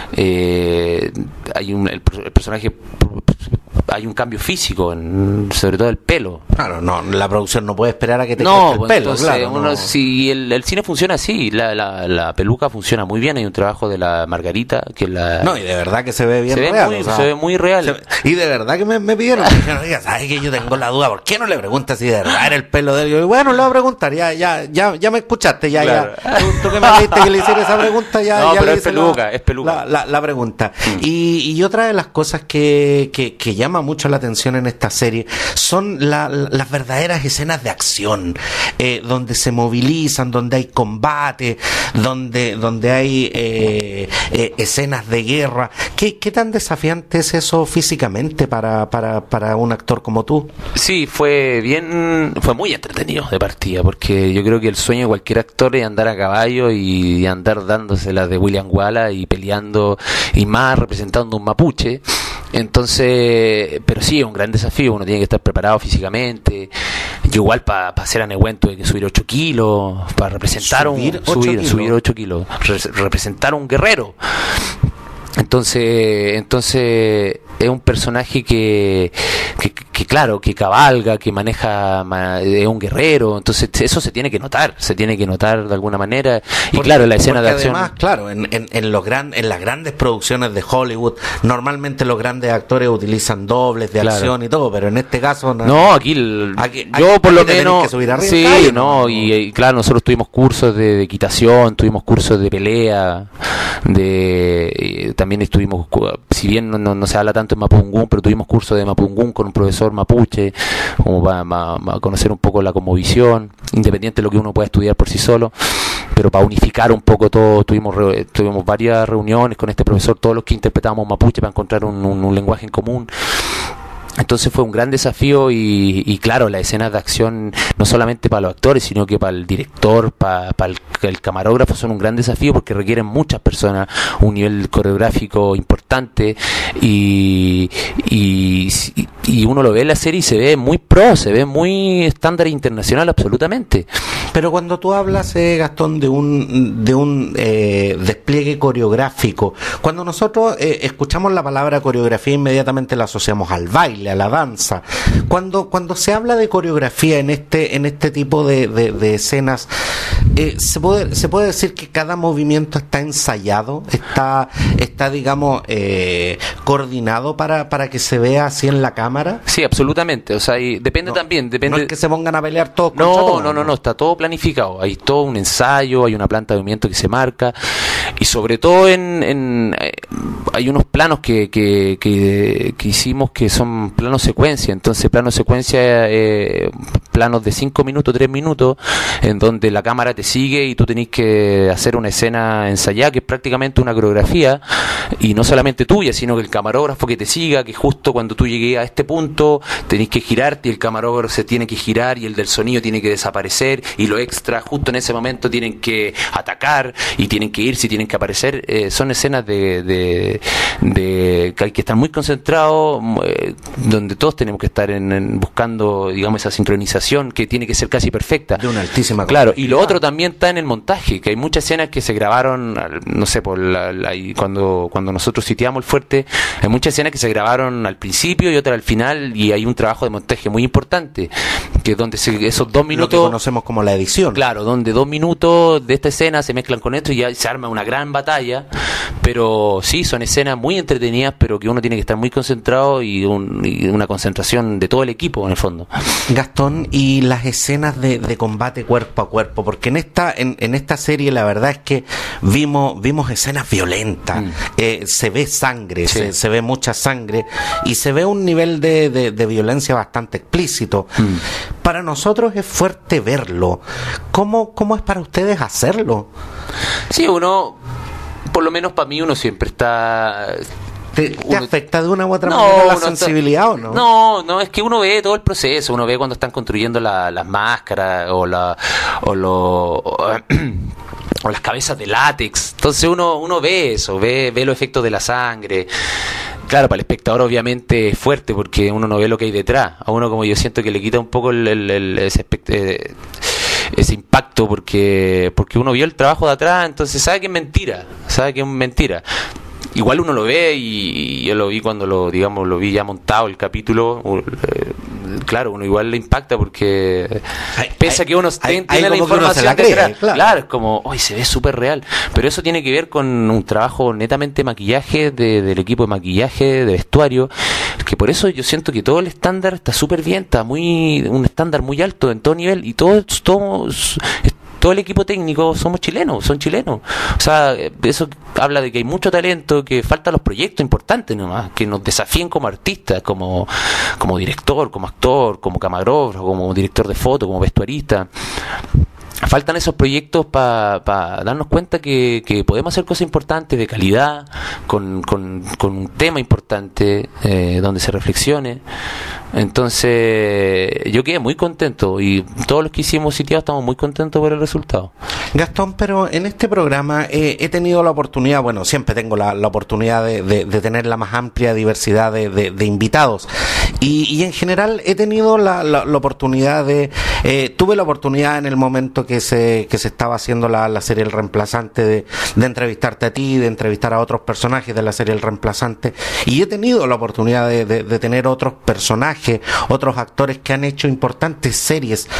eh, hay un el, el personaje hay un cambio físico, en, sobre todo el pelo. Claro, no, la producción no puede esperar a que te no, crezca el pues, pelo, entonces, claro. Uno, No. Si el, el cine funciona así, la, la, la peluca funciona muy bien. Hay un trabajo de la Margarita que la... No, y de verdad que se ve bien se ve real. muy, o sea, se ve muy real. se- y de verdad que me, me pidieron, me dijeron, oiga, ¿sabes que yo tengo la duda? ¿Por qué no le preguntas si de verdad era el pelo de él? Yo, bueno, le voy a preguntar, ya, ya, ya, ya me escuchaste, ya, Claro. ya. Tú, tú que me dijiste que le hiciera esa pregunta, ya, No, ya pero le es hice peluca, la, es peluca. La, la, la pregunta. Mm. Y, y otra de las cosas que, que, que llama mucho la atención en esta serie son la, la, las verdaderas escenas de acción, eh, donde se movilizan, donde hay combate, donde, donde hay eh, eh, escenas de guerra. ¿Qué, qué tan desafiante es eso físicamente para, para, para un actor como tú? Sí, fue bien, fue muy entretenido de partida, porque yo creo que el sueño de cualquier actor es andar a caballo y andar dándose las de William Wallace y peleando, y más representando un mapuche. Entonces, pero sí, es un gran desafío, uno tiene que estar preparado físicamente. Yo igual para pa hacer a Nehuen tuve que subir ocho kilos, para representar ¿Subir un ocho subir, kilos? subir ocho kilos, re- representar un guerrero. Entonces, entonces es un personaje que, que, que claro, que cabalga, que maneja, es un guerrero, entonces eso se tiene que notar, se tiene que notar de alguna manera. Y porque, claro, la escena de acción. Además, claro, en, en, en, los gran, en las grandes producciones de Hollywood, normalmente los grandes actores utilizan dobles de claro. acción y todo, pero en este caso no. No, aquí, el, aquí yo aquí, por lo aquí menos. Que subir arriba, sí, calle, no, no. Y, y claro, nosotros tuvimos cursos de, de equitación, tuvimos cursos de pelea, de eh, también estuvimos, si bien no, no, no se habla tanto en Mapudungún, pero tuvimos cursos de Mapudungún con un profesor mapuche, como para, para, para conocer un poco la cosmovisión, independiente de lo que uno pueda estudiar por sí solo, pero para unificar un poco todo, tuvimos re, tuvimos varias reuniones con este profesor, todos los que interpretábamos mapuche, para encontrar un, un, un lenguaje en común. Entonces fue un gran desafío y, y claro, las escenas de acción, no solamente para los actores, sino que para el director, para, para el, el camarógrafo, son un gran desafío porque requieren muchas personas, un nivel coreográfico importante y, y, y uno lo ve en la serie y se ve muy pro, se ve muy estándar internacional absolutamente. Pero cuando tú hablas, eh, Gastón, de un, de un eh, despliegue coreográfico, cuando nosotros eh, escuchamos la palabra coreografía, inmediatamente la asociamos al baile, a la danza. Cuando cuando se habla de coreografía en este en este tipo de, de, de escenas, eh, se puede se puede decir que cada movimiento está ensayado, está está digamos eh, coordinado para para que se vea así en la cámara. Sí, absolutamente. O sea, y depende no, también, depende. No es que se pongan a pelear todos. No, contra todos, no, no, no, está todo planificado. Hay todo un ensayo, hay una planta de movimiento que se marca y sobre todo en, en eh, hay unos planos que que, que que hicimos que son plano secuencia, entonces plano secuencia eh, planos de cinco minutos, tres minutos, en donde la cámara te sigue y tú tenés que hacer una escena ensayada que es prácticamente una coreografía, y no solamente tuya, sino que el camarógrafo que te siga, que justo cuando tú llegues a este punto tenés que girarte y el camarógrafo se tiene que girar y el del sonido tiene que desaparecer y lo extra justo en ese momento tienen que atacar y tienen que irse y tienen que aparecer. Eh, son escenas de, de, de que hay que estar muy concentrados, eh, donde todos tenemos que estar en, en buscando, digamos, esa sincronización que tiene que ser casi perfecta. De una altísima claro, y lo otro también está en el montaje, que hay muchas escenas que se grabaron, no sé, por la, la, cuando, cuando nosotros sitiamos el fuerte, hay muchas escenas que se grabaron al principio y otras al final, y hay un trabajo de montaje muy importante, que es donde se, esos dos minutos... Lo que conocemos como la edición. Claro, donde dos minutos de esta escena se mezclan con esto y ya se arma una gran batalla, pero sí, son escenas muy entretenidas, pero que uno tiene que estar muy concentrado y, un, y una concentración de todo el equipo en el fondo. Gastón, y las escenas de, de combate cuerpo a cuerpo, porque en esta en, en esta serie la verdad es que vimos vimos escenas violentas, mm. eh, se ve sangre, sí. se, se ve mucha sangre y se ve un nivel de, de, de violencia bastante explícito. Mm. Para nosotros es fuerte verlo. ¿Cómo, cómo es para ustedes hacerlo? Sí, uno, por lo menos para mí, uno siempre está... ¿Te, te uno, afecta de una u otra no, manera la sensibilidad está, o no? No, no, es que uno ve todo el proceso, uno ve cuando están construyendo la, las máscaras o la o lo o, o las cabezas de látex. Entonces uno uno ve eso, ve ve los efectos de la sangre. Claro, para el espectador obviamente es fuerte porque uno no ve lo que hay detrás. A uno, como yo siento, que le quita un poco el, el, el ese, eh, ese impacto porque porque uno vio el trabajo de atrás, entonces sabe que es mentira, sabe que es mentira. Igual uno lo ve y, y yo lo vi cuando lo digamos lo vi ya montado el capítulo, eh, claro, uno igual le impacta porque hay, pese a que uno hay, tiene hay la información la cree, detrás, claro. claro, es como, hoy se ve súper real, pero eso tiene que ver con un trabajo netamente de maquillaje, de, del equipo de maquillaje, de vestuario, que por eso yo siento que todo el estándar está súper bien, está muy un estándar muy alto en todo nivel y todos todos todo el equipo técnico somos chilenos, son chilenos. O sea, eso habla de que hay mucho talento, que faltan los proyectos importantes nomás, que nos desafíen como artistas, como, como director, como actor, como camarógrafo, como director de foto, como vestuarista. Faltan esos proyectos para pa darnos cuenta que, que podemos hacer cosas importantes de calidad, con, con, con un tema importante, eh, donde se reflexione. Entonces yo quedé muy contento y todos los que hicimos sitiados estamos muy contentos por el resultado. Gastón, pero en este programa eh, he tenido la oportunidad, bueno, siempre tengo la, la oportunidad de, de, de tener la más amplia diversidad de, de, de invitados, y, y en general he tenido la, la, la oportunidad de, eh, tuve la oportunidad en el momento que se, que se estaba haciendo la, la serie El Reemplazante de, de entrevistarte a ti, de entrevistar a otros personajes de la serie El Reemplazante, y he tenido la oportunidad de, de, de tener otros personajes, otros actores que han hecho importantes series,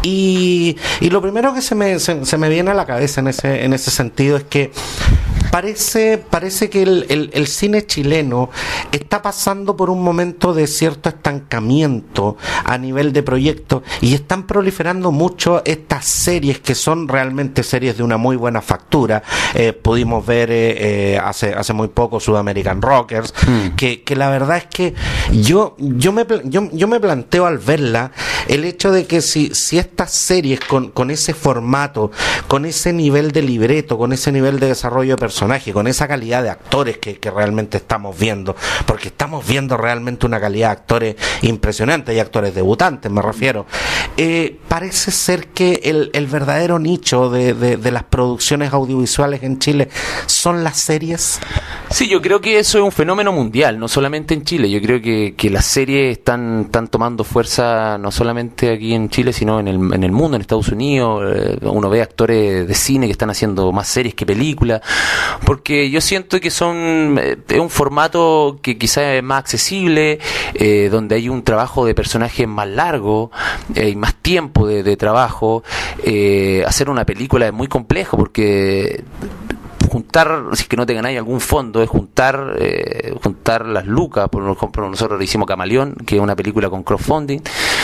y, y lo primero que se me, se, se me viene a la cabeza en ese, en ese sentido es que Parece, parece que el, el, el cine chileno está pasando por un momento de cierto estancamiento a nivel de proyectos, y están proliferando mucho estas series que son realmente series de una muy buena factura. Eh, pudimos ver eh, eh, hace hace muy poco Sudamerican Rockers, mm. que, que la verdad es que yo yo me yo, yo me planteo al verla el hecho de que si, si estas series con, con ese formato, con ese nivel de libreto, con ese nivel de desarrollo de personaje, con esa calidad de actores que, que realmente estamos viendo, porque estamos viendo realmente una calidad de actores impresionante, y actores debutantes me refiero, eh, parece ser que el, el verdadero nicho de, de, de las producciones audiovisuales en Chile son las series. Sí, yo creo que eso es un fenómeno mundial, no solamente en Chile. Yo creo que, que las series están, están tomando fuerza no solamente aquí en Chile, sino en el, en el mundo, en Estados Unidos. Eh, uno ve actores de cine que están haciendo más series que películas, porque yo siento que son eh, es un formato que quizás es más accesible, eh, donde hay un trabajo de personajes más largo, eh, y más tiempo de, de trabajo. Eh, hacer una película es muy complejo, porque juntar, si es que no te ganáis algún fondo, es juntar eh, juntar las lucas. Por ejemplo, nosotros le hicimos Camaleón, que es una película con crowdfunding,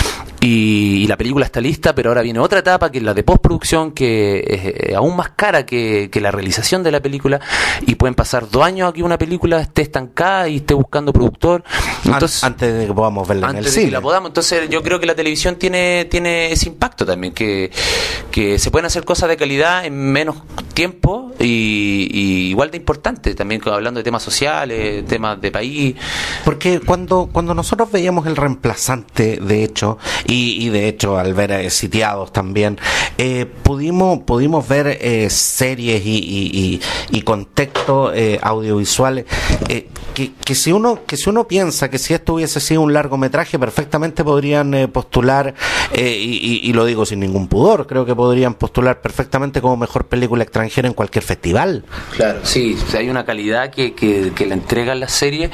y, y la película está lista, pero ahora viene otra etapa, que es la de postproducción, que es eh, aún más cara que, que la realización de la película, y pueden pasar dos años a que una película esté estancada y esté buscando productor. Entonces, antes de que podamos verla en el cine. Que la podamos. Entonces yo creo que la televisión tiene tiene ese impacto también, que, que se pueden hacer cosas de calidad en menos tiempo, y, y igual de importante también, hablando de temas sociales, temas de país. Porque cuando cuando nosotros veíamos El Reemplazante, de hecho, y, y de hecho al ver eh, Sitiados también, eh, pudimos pudimos ver eh, series y, y, y, y contextos eh, audiovisuales eh, que, que si uno que si uno piensa que si esto hubiese sido un largometraje, perfectamente podrían eh, postular, eh, y, y, y lo digo sin ningún pudor, creo que podrían postular perfectamente como mejor película extranjera en cualquier festival. Claro, sí, hay una calidad que, que, que le entregan las series,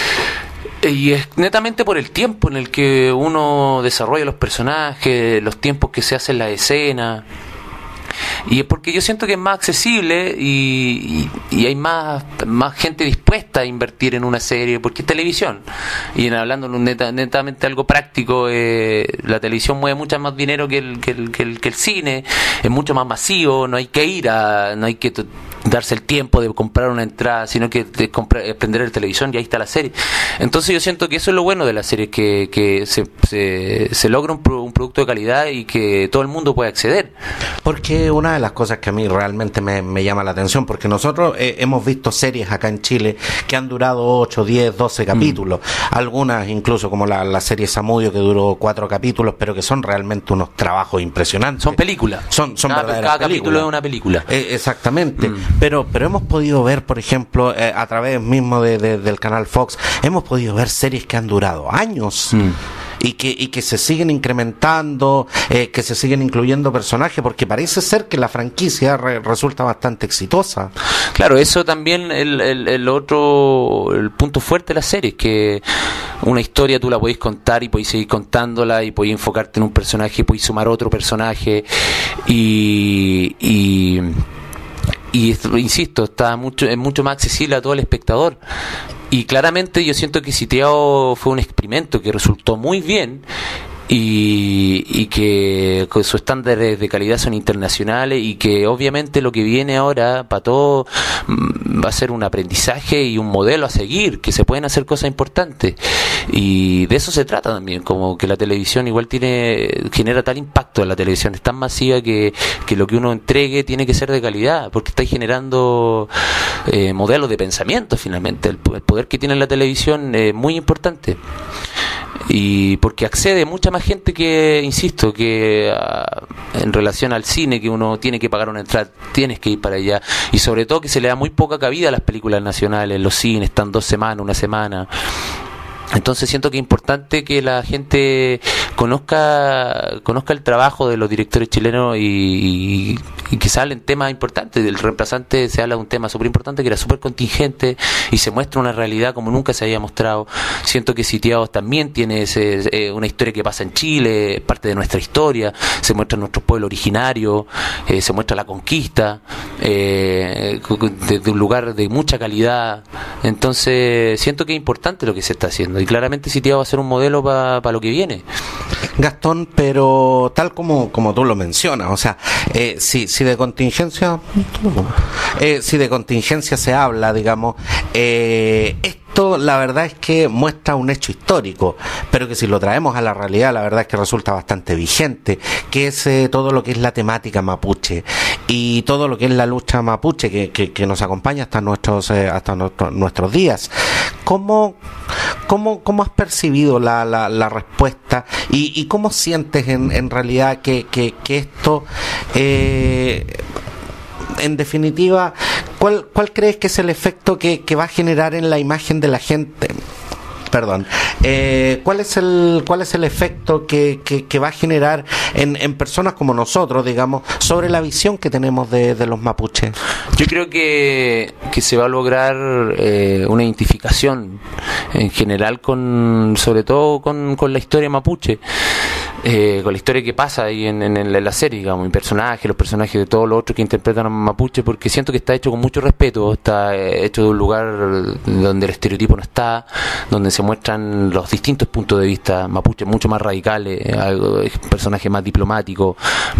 y es netamente por el tiempo en el que uno desarrolla los personajes, los tiempos que se hacen la escena. Y es porque yo siento que es más accesible, y, y, y hay más más gente dispuesta a invertir en una serie, porque es televisión. Y en, hablando neta, netamente algo práctico, eh, la televisión mueve mucho más dinero que el, que, el, que, el, que el cine, es mucho más masivo, no hay que ir a, no hay que t- darse el tiempo de comprar una entrada, sino que de comprar, prender el televisión y ahí está la serie. Entonces yo siento que eso es lo bueno de la serie, que, que se, se, se logra un, pro, un producto de calidad y que todo el mundo puede acceder. Porque una de las cosas que a mí realmente me, me llama la atención, porque nosotros eh, hemos visto series acá en Chile que han durado ocho, diez, doce capítulos, mm. algunas incluso como la, la serie Samudio, que duró cuatro capítulos, pero que son realmente unos trabajos impresionantes. Son películas. Son, son cada, verdaderas cada películas. capítulo es una película. Eh, exactamente. Mm. Pero, pero hemos podido ver, por ejemplo, eh, a través mismo de, de, del canal Fox, hemos podido ver series que han durado años. Mm. Y que, y que se siguen incrementando, eh, que se siguen incluyendo personajes, porque parece ser que la franquicia re, resulta bastante exitosa. Claro, eso también el, el, el otro, el punto fuerte de la serie, es que una historia tú la podéis contar y podéis seguir contándola, y podéis enfocarte en un personaje y podéis sumar otro personaje, y... y Y esto, insisto, está mucho, es mucho más accesible a todo el espectador. Y claramente yo siento que Sitiado fue un experimento que resultó muy bien, y, y que con sus estándares de calidad son internacionales, y que obviamente lo que viene ahora para todo va a ser un aprendizaje y un modelo a seguir, que se pueden hacer cosas importantes, y de eso se trata también, como que la televisión igual tiene genera tal impacto, la televisión es tan masiva que, que lo que uno entregue tiene que ser de calidad, porque está generando eh, modelos de pensamiento finalmente. El, el poder que tiene la televisión es muy importante, y porque accede mucha más gente que, insisto, que uh, en relación al cine, que uno tiene que pagar una entrada, tienes que ir para allá, y sobre todo que se le da muy poca cabida a las películas nacionales. Los cines están dos semanas, una semana. Entonces siento que es importante que la gente conozca conozca el trabajo de los directores chilenos y, y, y que salen temas importantes. Del reemplazante se habla de un tema súper importante que era súper contingente y se muestra una realidad como nunca se había mostrado. Siento que Sitiados también tiene ese, eh, una historia que pasa en Chile, parte de nuestra historia, se muestra nuestro pueblo originario, eh, se muestra la conquista eh, de, de un lugar de mucha calidad. Entonces siento que es importante lo que se está haciendo. Y claramente Sitiados va a ser un modelo para pa lo que viene. Gastón, pero tal como, como tú lo mencionas, o sea, eh, si, si de contingencia, eh, si de contingencia se habla, digamos, eh, esto la verdad es que muestra un hecho histórico, pero que si lo traemos a la realidad, la verdad es que resulta bastante vigente, que es eh, todo lo que es la temática mapuche y todo lo que es la lucha mapuche que, que, que nos acompaña hasta nuestros eh, hasta nuestro, nuestros días. ¿Cómo, cómo, cómo has percibido la, la, la respuesta y, y cómo sientes en, en realidad que, que, que esto, eh, en definitiva, ¿cuál, cuál crees que es el efecto que, que va a generar en la imagen de la gente? Perdón, eh, ¿cuál es el cuál es el efecto que, que, que va a generar en, en personas como nosotros, digamos, sobre la visión que tenemos de, de los mapuches? Yo creo que, que se va a lograr eh, una identificación en general con, sobre todo con, con la historia mapuche. Eh, con la historia que pasa ahí en, en, en la serie, digamos, mi personaje, los personajes de todos los otros que interpretan a mapuche, porque siento que está hecho con mucho respeto, está hecho de un lugar donde el estereotipo no está, donde se muestran los distintos puntos de vista mapuche, mucho más radicales, algo, personajes más diplomáticos,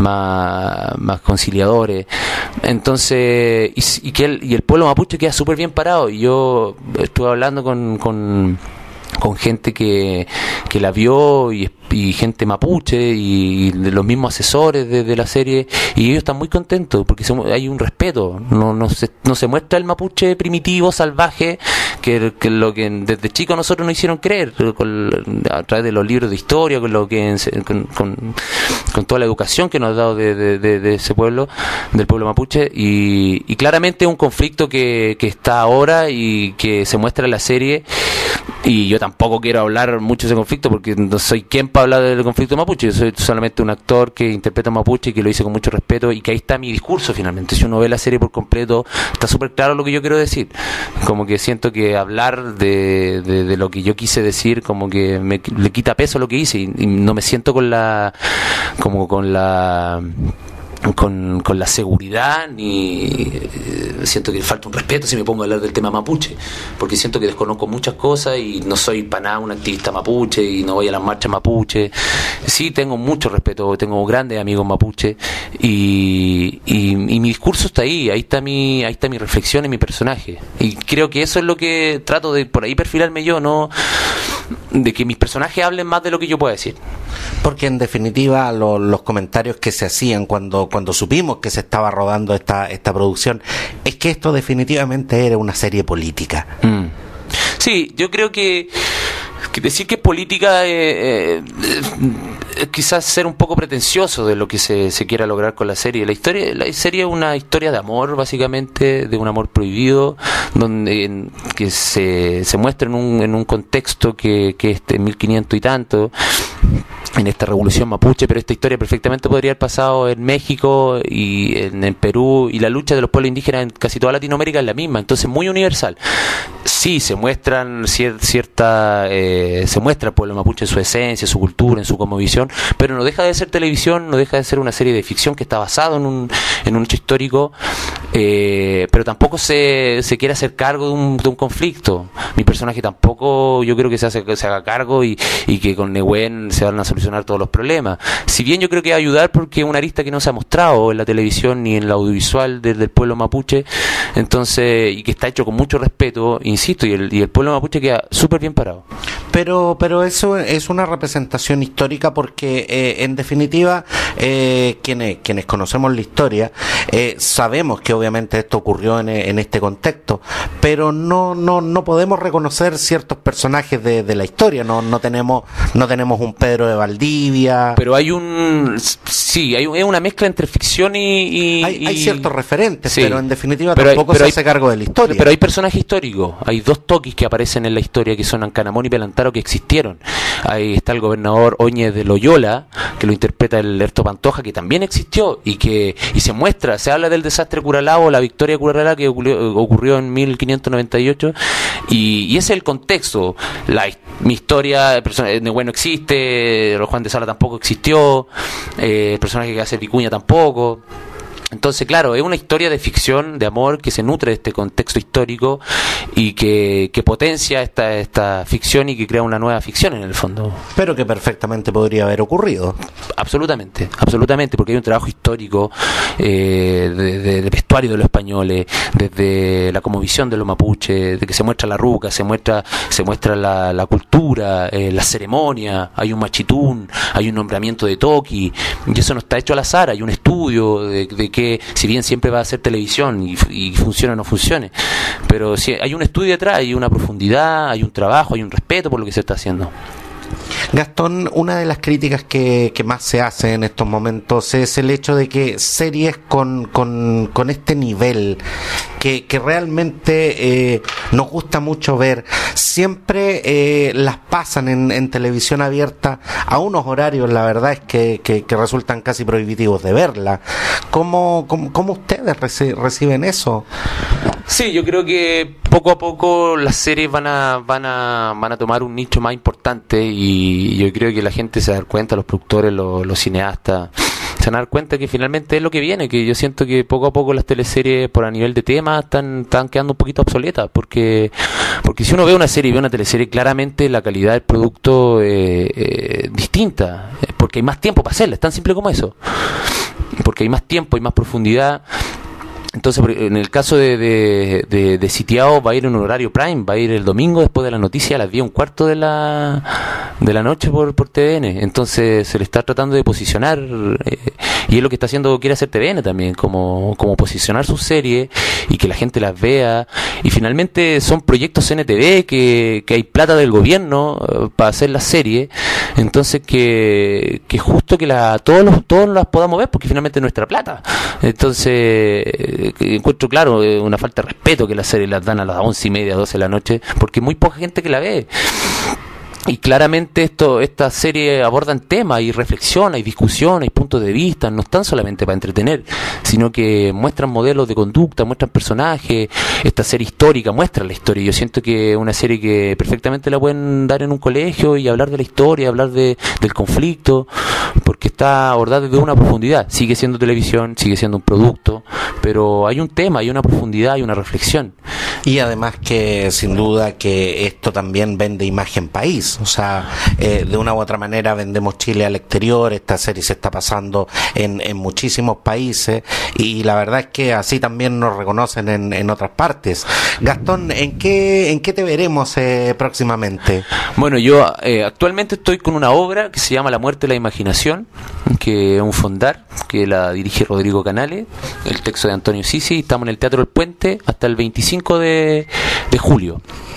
más, más conciliadores. Entonces, y, y que el, y el pueblo mapuche queda súper bien parado. Y yo estuve hablando con, con con gente que, que la vio y, y gente mapuche y, y los mismos asesores de, de la serie, y ellos están muy contentos porque se, hay un respeto, no, no, se, no se muestra el mapuche primitivo, salvaje, que, que lo que desde chicos nosotros nos hicieron creer con, a través de los libros de historia, con lo que con, con, con toda la educación que nos ha dado de, de, de, de ese pueblo, del pueblo mapuche, y, y claramente es un conflicto que, que está ahora y que se muestra en la serie. Y yo tampoco quiero hablar mucho de ese conflicto porque no soy quien para hablar del conflicto mapuche. Yo soy solamente un actor que interpreta a mapuche y que lo hice con mucho respeto, y que ahí está mi discurso finalmente. Si uno ve la serie por completo, está súper claro lo que yo quiero decir. Como que siento que hablar de, de, de lo que yo quise decir como que me, le quita peso a lo que hice, y, y no me siento con la como con la Con, con la seguridad, ni eh, siento que falta un respeto si me pongo a hablar del tema mapuche, porque siento que desconozco muchas cosas y no soy para nada un activista mapuche y no voy a las marchas mapuche. Sí, tengo mucho respeto, tengo grandes amigos mapuche, y, y, y mi discurso está ahí, ahí está mi, ahí está mi reflexión y mi personaje, y creo que eso es lo que trato de por ahí perfilarme yo, no de que mis personajes hablen más de lo que yo pueda decir. Porque en definitiva lo, los comentarios que se hacían cuando cuando supimos que se estaba rodando esta esta producción es que esto definitivamente era una serie política. Mm. Sí, yo creo que, que decir que es política eh, eh, eh, quizás ser un poco pretencioso de lo que se, se quiera lograr con la serie. La historia, la serie es una historia de amor, básicamente, de un amor prohibido, donde en, que se, se muestra en un, en un contexto que, que es de mil quinientos y tanto, en esta revolución mapuche, pero esta historia perfectamente podría haber pasado en México y en, en Perú, y la lucha de los pueblos indígenas en casi toda Latinoamérica es la misma, entonces muy universal. Sí, se muestran cier, cierta eh, se muestra el pueblo mapuche en su esencia, en su cultura, en su cosmovisión, pero no deja de ser televisión, no deja de ser una serie de ficción que está basado en un, en un hecho histórico, eh, pero tampoco se, se quiere hacer cargo de un, de un conflicto. Mi personaje tampoco, yo creo que se, hace, que se haga cargo y, y que con Nehuen se van a solucionar todos los problemas. Si bien yo creo que va a ayudar porque es una arista que no se ha mostrado en la televisión ni en la audiovisual del, del pueblo mapuche, entonces, y que está hecho con mucho respeto, insisto, y el, y el pueblo mapuche queda súper bien parado. Pero pero eso es una representación histórica porque eh, en definitiva eh, quienes quienes conocemos la historia eh, sabemos que obviamente esto ocurrió en, en este contexto, pero no no no podemos reconocer ciertos personajes de, de la historia. No no tenemos no tenemos un Pedro de Valdivia. Pero hay un sí, hay es una mezcla entre ficción y, y hay, hay y, ciertos referentes, sí, pero en definitiva pero tampoco hay, pero se hay, hace cargo de la historia. Pero hay personajes históricos, hay dos toquis que aparecen en la historia que son Ancanamón y Pelantaro que existieron. Ahí está el gobernador Óñez de Loyola, que lo interpreta el Lerto Pantoja, que también existió y que y se muestra, se habla del desastre de Curalao, la victoria de Curalao que ocurrió, ocurrió en mil quinientos noventa y ocho y, y ese es el contexto. La, mi historia, el personaje de Bueno existe, Juan de Sala tampoco existió, eh, el personaje que hace Vicuña tampoco. Entonces, claro, es una historia de ficción, de amor, que se nutre de este contexto histórico y que, que potencia esta, esta ficción y que crea una nueva ficción en el fondo. Pero que perfectamente podría haber ocurrido. Absolutamente, absolutamente, porque hay un trabajo histórico eh, de, de, de vestuario de los españoles, desde la cosmovisión de los mapuches, de que se muestra la ruca, se muestra se muestra la, la cultura, eh, la ceremonia, hay un machitún, hay un nombramiento de toqui, y eso no está hecho al azar, hay un estudio de, de que si bien siempre va a ser televisión y, y funcione o no funcione, pero si hay un estudio detrás, hay una profundidad, hay un trabajo, hay un respeto por lo que se está haciendo. Gastón, una de las críticas que, que más se hace en estos momentos es el hecho de que series con, con, con este nivel que, que realmente eh, nos gusta mucho ver, siempre eh, las pasan en, en televisión abierta a unos horarios, la verdad es que, que, que resultan casi prohibitivos de verla. ¿Cómo, cómo, cómo ustedes reci- reciben eso? Sí, yo creo que poco a poco las series van a van a van a tomar un nicho más importante y yo creo que la gente se va a dar cuenta, los productores, los, los cineastas se van a dar cuenta que finalmente es lo que viene, que yo siento que poco a poco las teleseries por a nivel de tema están, están quedando un poquito obsoletas, porque porque si uno ve una serie y ve una teleserie, claramente la calidad del producto es eh, eh, distinta, porque hay más tiempo para hacerla, es tan simple como eso, porque hay más tiempo, hay más profundidad. Entonces, en el caso de, de, de, de Sitiao, va a ir en un horario prime, va a ir el domingo después de la noticia a las diez un cuarto de la de la noche por, por T V N. Entonces se le está tratando de posicionar, eh, y es lo que está haciendo, quiere hacer T V N también, como, como posicionar sus series y que la gente las vea. Y finalmente son proyectos N T V que, que hay plata del gobierno eh, para hacer las series. Entonces que, que justo que la, todos los, todos las podamos ver, porque finalmente es nuestra plata. Entonces que encuentro, claro, una falta de respeto que las series las dan a las once y media, doce de la noche, porque hay muy poca gente que la ve. Y claramente esto, esta serie abordan temas, hay reflexión, hay discusión, hay puntos de vista, no están solamente para entretener, sino que muestran modelos de conducta, muestran personajes. Esta serie histórica muestra la historia. Yo siento que es una serie que perfectamente la pueden dar en un colegio y hablar de la historia, hablar de, del conflicto, porque está abordada desde una profundidad. Sigue siendo televisión, sigue siendo un producto, pero hay un tema, hay una profundidad, hay una reflexión. Y además que sin duda que esto también vende imagen país. O sea, eh, de una u otra manera vendemos Chile al exterior, esta serie se está pasando en, en muchísimos países y la verdad es que así también nos reconocen en, en otras partes. Gastón, ¿en qué, en qué te veremos eh, próximamente? Bueno, yo eh, actualmente estoy con una obra que se llama La muerte de la imaginación, que es un fondar, que la dirige Rodrigo Canales, el texto de Antonio Sisi. Estamos en el Teatro del Puente hasta el veinticinco de julio.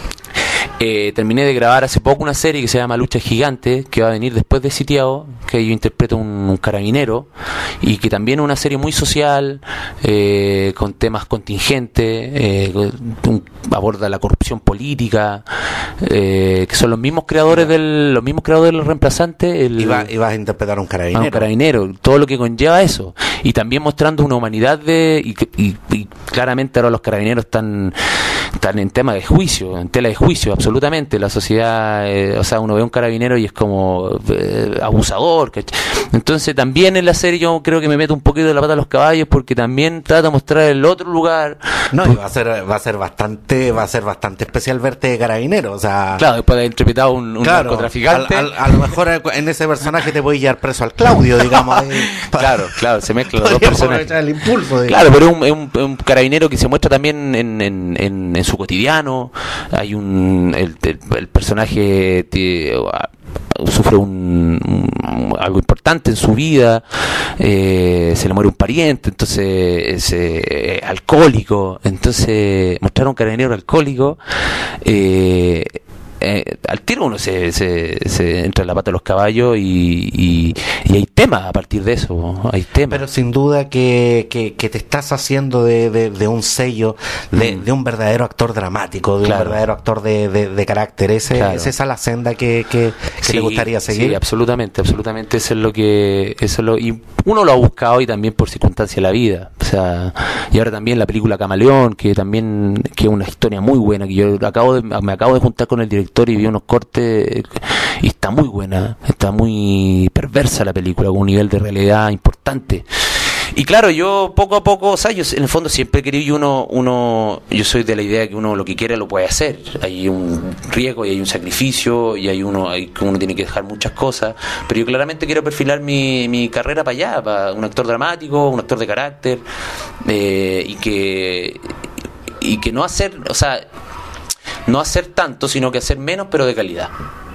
Eh, terminé de grabar hace poco una serie que se llama Lucha Gigante, que va a venir después de Sitiao, que yo interpreto un, un carabinero, y que también es una serie muy social, eh, con temas contingentes, eh, un, aborda la corrupción política, eh, que son los mismos creadores del, los mismos creadores de Los Reemplazantes. El, y, va, y vas a interpretar a un carabinero. A un carabinero, todo lo que conlleva eso, y también mostrando una humanidad de, y, y, y claramente ahora los carabineros están están en tema de juicio, en tela de juicio, absolutamente. La sociedad, eh, o sea, uno ve un carabinero y es como eh, abusador, ¿cachai? Entonces también en la serie yo creo que me meto un poquito de la pata a los caballos, porque también trata de mostrar el otro lugar. No, y va a ser, va a ser bastante, va a ser bastante especial verte de carabinero, o sea. Claro, después de haber interpretado un, un claro, narcotraficante. Al, al, a lo mejor en ese personaje te voy a llevar preso al Claudio, digamos. Ahí, claro, claro, se mezclan los dos personajes. El impulso, claro, pero es un, es un, es un carabinero que se muestra también en, en, en, en su cotidiano. Hay un el, el, el personaje te, sufre un, un algo importante en su vida, eh, se le muere un pariente, entonces es eh, alcohólico, entonces mostrar a un carabinero alcohólico, eh, Eh, al tiro uno se, se, se entra en la pata de los caballos y, y, y hay temas a partir de eso, hay temas. Pero sin duda que, que, que te estás haciendo de, de, de un sello, de, mm. de un verdadero actor dramático, de claro. un verdadero actor de, de, de carácter. Ese, claro. ¿Es esa la senda que, que, que sí, te gustaría seguir? Sí, absolutamente, absolutamente. Eso es lo que... Eso es lo, y uno lo ha buscado y también por circunstancia de la vida. O sea, y ahora también la película Camaleón, que también que es una historia muy buena, que yo acabo de, me acabo de juntar con el director y vi unos cortes y está muy buena, está muy perversa la película, con un nivel de realidad importante. Y claro, yo poco a poco, o sea, yo en el fondo siempre he querido, uno, uno, yo soy de la idea de que uno lo que quiere lo puede hacer. Hay un riesgo y hay un sacrificio y hay uno, hay, uno tiene que dejar muchas cosas, pero yo claramente quiero perfilar mi, mi carrera para allá, para un actor dramático, un actor de carácter, eh, y que y que no hacer, o sea, no hacer tanto, sino que hacer menos, pero de calidad.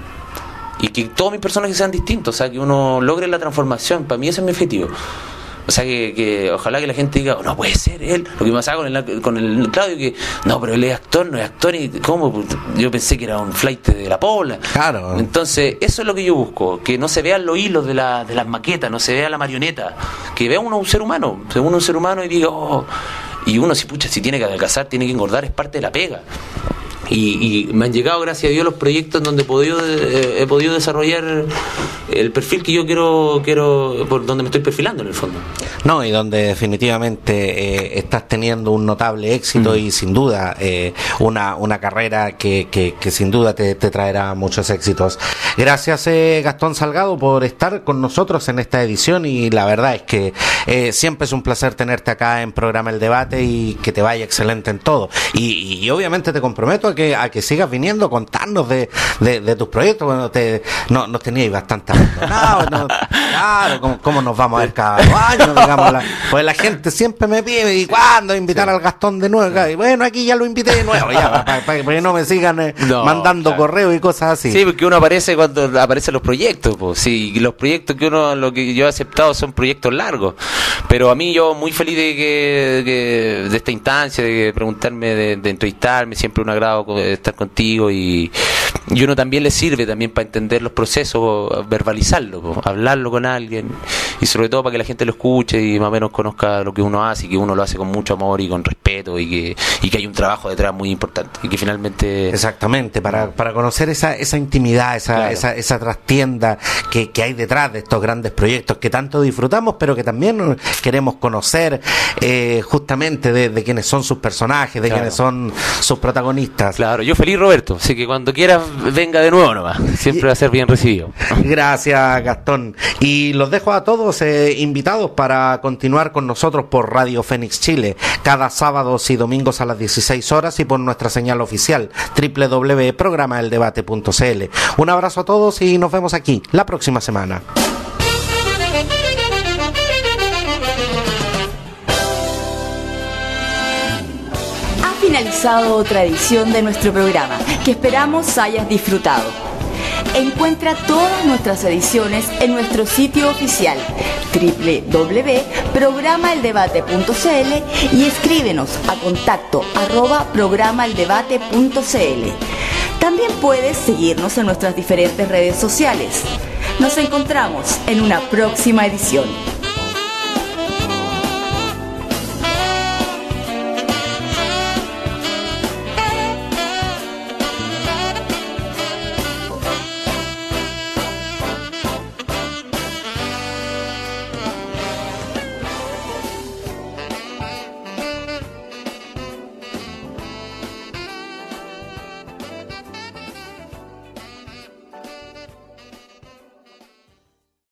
Y que todos mis personajes sean distintos, o sea, que uno logre la transformación. Para mí ese es mi objetivo. O sea, que, que ojalá que la gente diga, oh, no puede ser él. Lo que me pasaba con el, con el Claudio, que no, pero él es actor, no es actor. Y ¿cómo? Yo pensé que era un flight de la Pobla. Claro. Entonces, eso es lo que yo busco, que no se vean los hilos de, la, de las maquetas, no se vea la marioneta, que vea uno un ser humano, se uno un ser humano y diga, oh, y uno si pucha, si tiene que adelgazar, tiene que engordar, es parte de la pega. Y, y me han llegado, gracias a Dios, los proyectos en donde he podido, eh, he podido desarrollar el perfil que yo quiero, quiero por donde me estoy perfilando en el fondo. No, y donde definitivamente eh, estás teniendo un notable éxito, mm. y sin duda eh, una, una carrera que, que, que sin duda te, te traerá muchos éxitos. Gracias, eh, Gastón Salgado, por estar con nosotros en esta edición, y la verdad es que eh, siempre es un placer tenerte acá en Programa El Debate y que te vaya excelente en todo. Y, y obviamente te comprometo a que a que sigas viniendo a contarnos de, de, de tus proyectos. Bueno, te, no, nos teníais bastante abandonados, no, claro, ¿cómo, ¿cómo nos vamos a ver cada dos años? Digamos, la, pues la gente siempre me pide, ¿y cuándo invitar sí. al Gastón de nuevo? Y bueno, aquí ya lo invité de nuevo, ya, para, para, para que no me sigan eh, no, mandando claro. correos y cosas así. Sí, porque uno aparece cuando aparecen los proyectos, pues, sí, y los proyectos que uno, lo que yo he aceptado son proyectos largos, pero a mí yo muy feliz de que, que de esta instancia, de preguntarme, de, de entrevistarme, siempre un agrado estar contigo, y, y uno también le sirve también para entender los procesos, verbalizarlo, hablarlo con alguien, y sobre todo para que la gente lo escuche y más o menos conozca lo que uno hace, y que uno lo hace con mucho amor y con respeto, y que, y que hay un trabajo detrás muy importante, y que finalmente... Exactamente, para, para conocer esa, esa intimidad, esa, claro. esa, esa trastienda que, que hay detrás de estos grandes proyectos que tanto disfrutamos, pero que también queremos conocer eh, justamente de, de quiénes son sus personajes, de claro. quiénes son sus protagonistas. Claro, yo feliz, Roberto, así que cuando quieras venga de nuevo nomás, siempre va a ser bien recibido. Gracias, Gastón, y los dejo a todos eh, invitados para continuar con nosotros por Radio Fénix Chile, cada sábados y domingos a las dieciséis horas, y por nuestra señal oficial doble u doble u doble u punto programa el debate punto c l. Un abrazo a todos y nos vemos aquí la próxima semana. Finalizado otra edición de nuestro programa, que esperamos hayas disfrutado. Encuentra todas nuestras ediciones en nuestro sitio oficial doble u doble u doble u punto programa el debate punto c l y escríbenos a contacto arroba programa el debate punto c l. También puedes seguirnos en nuestras diferentes redes sociales. Nos encontramos en una próxima edición.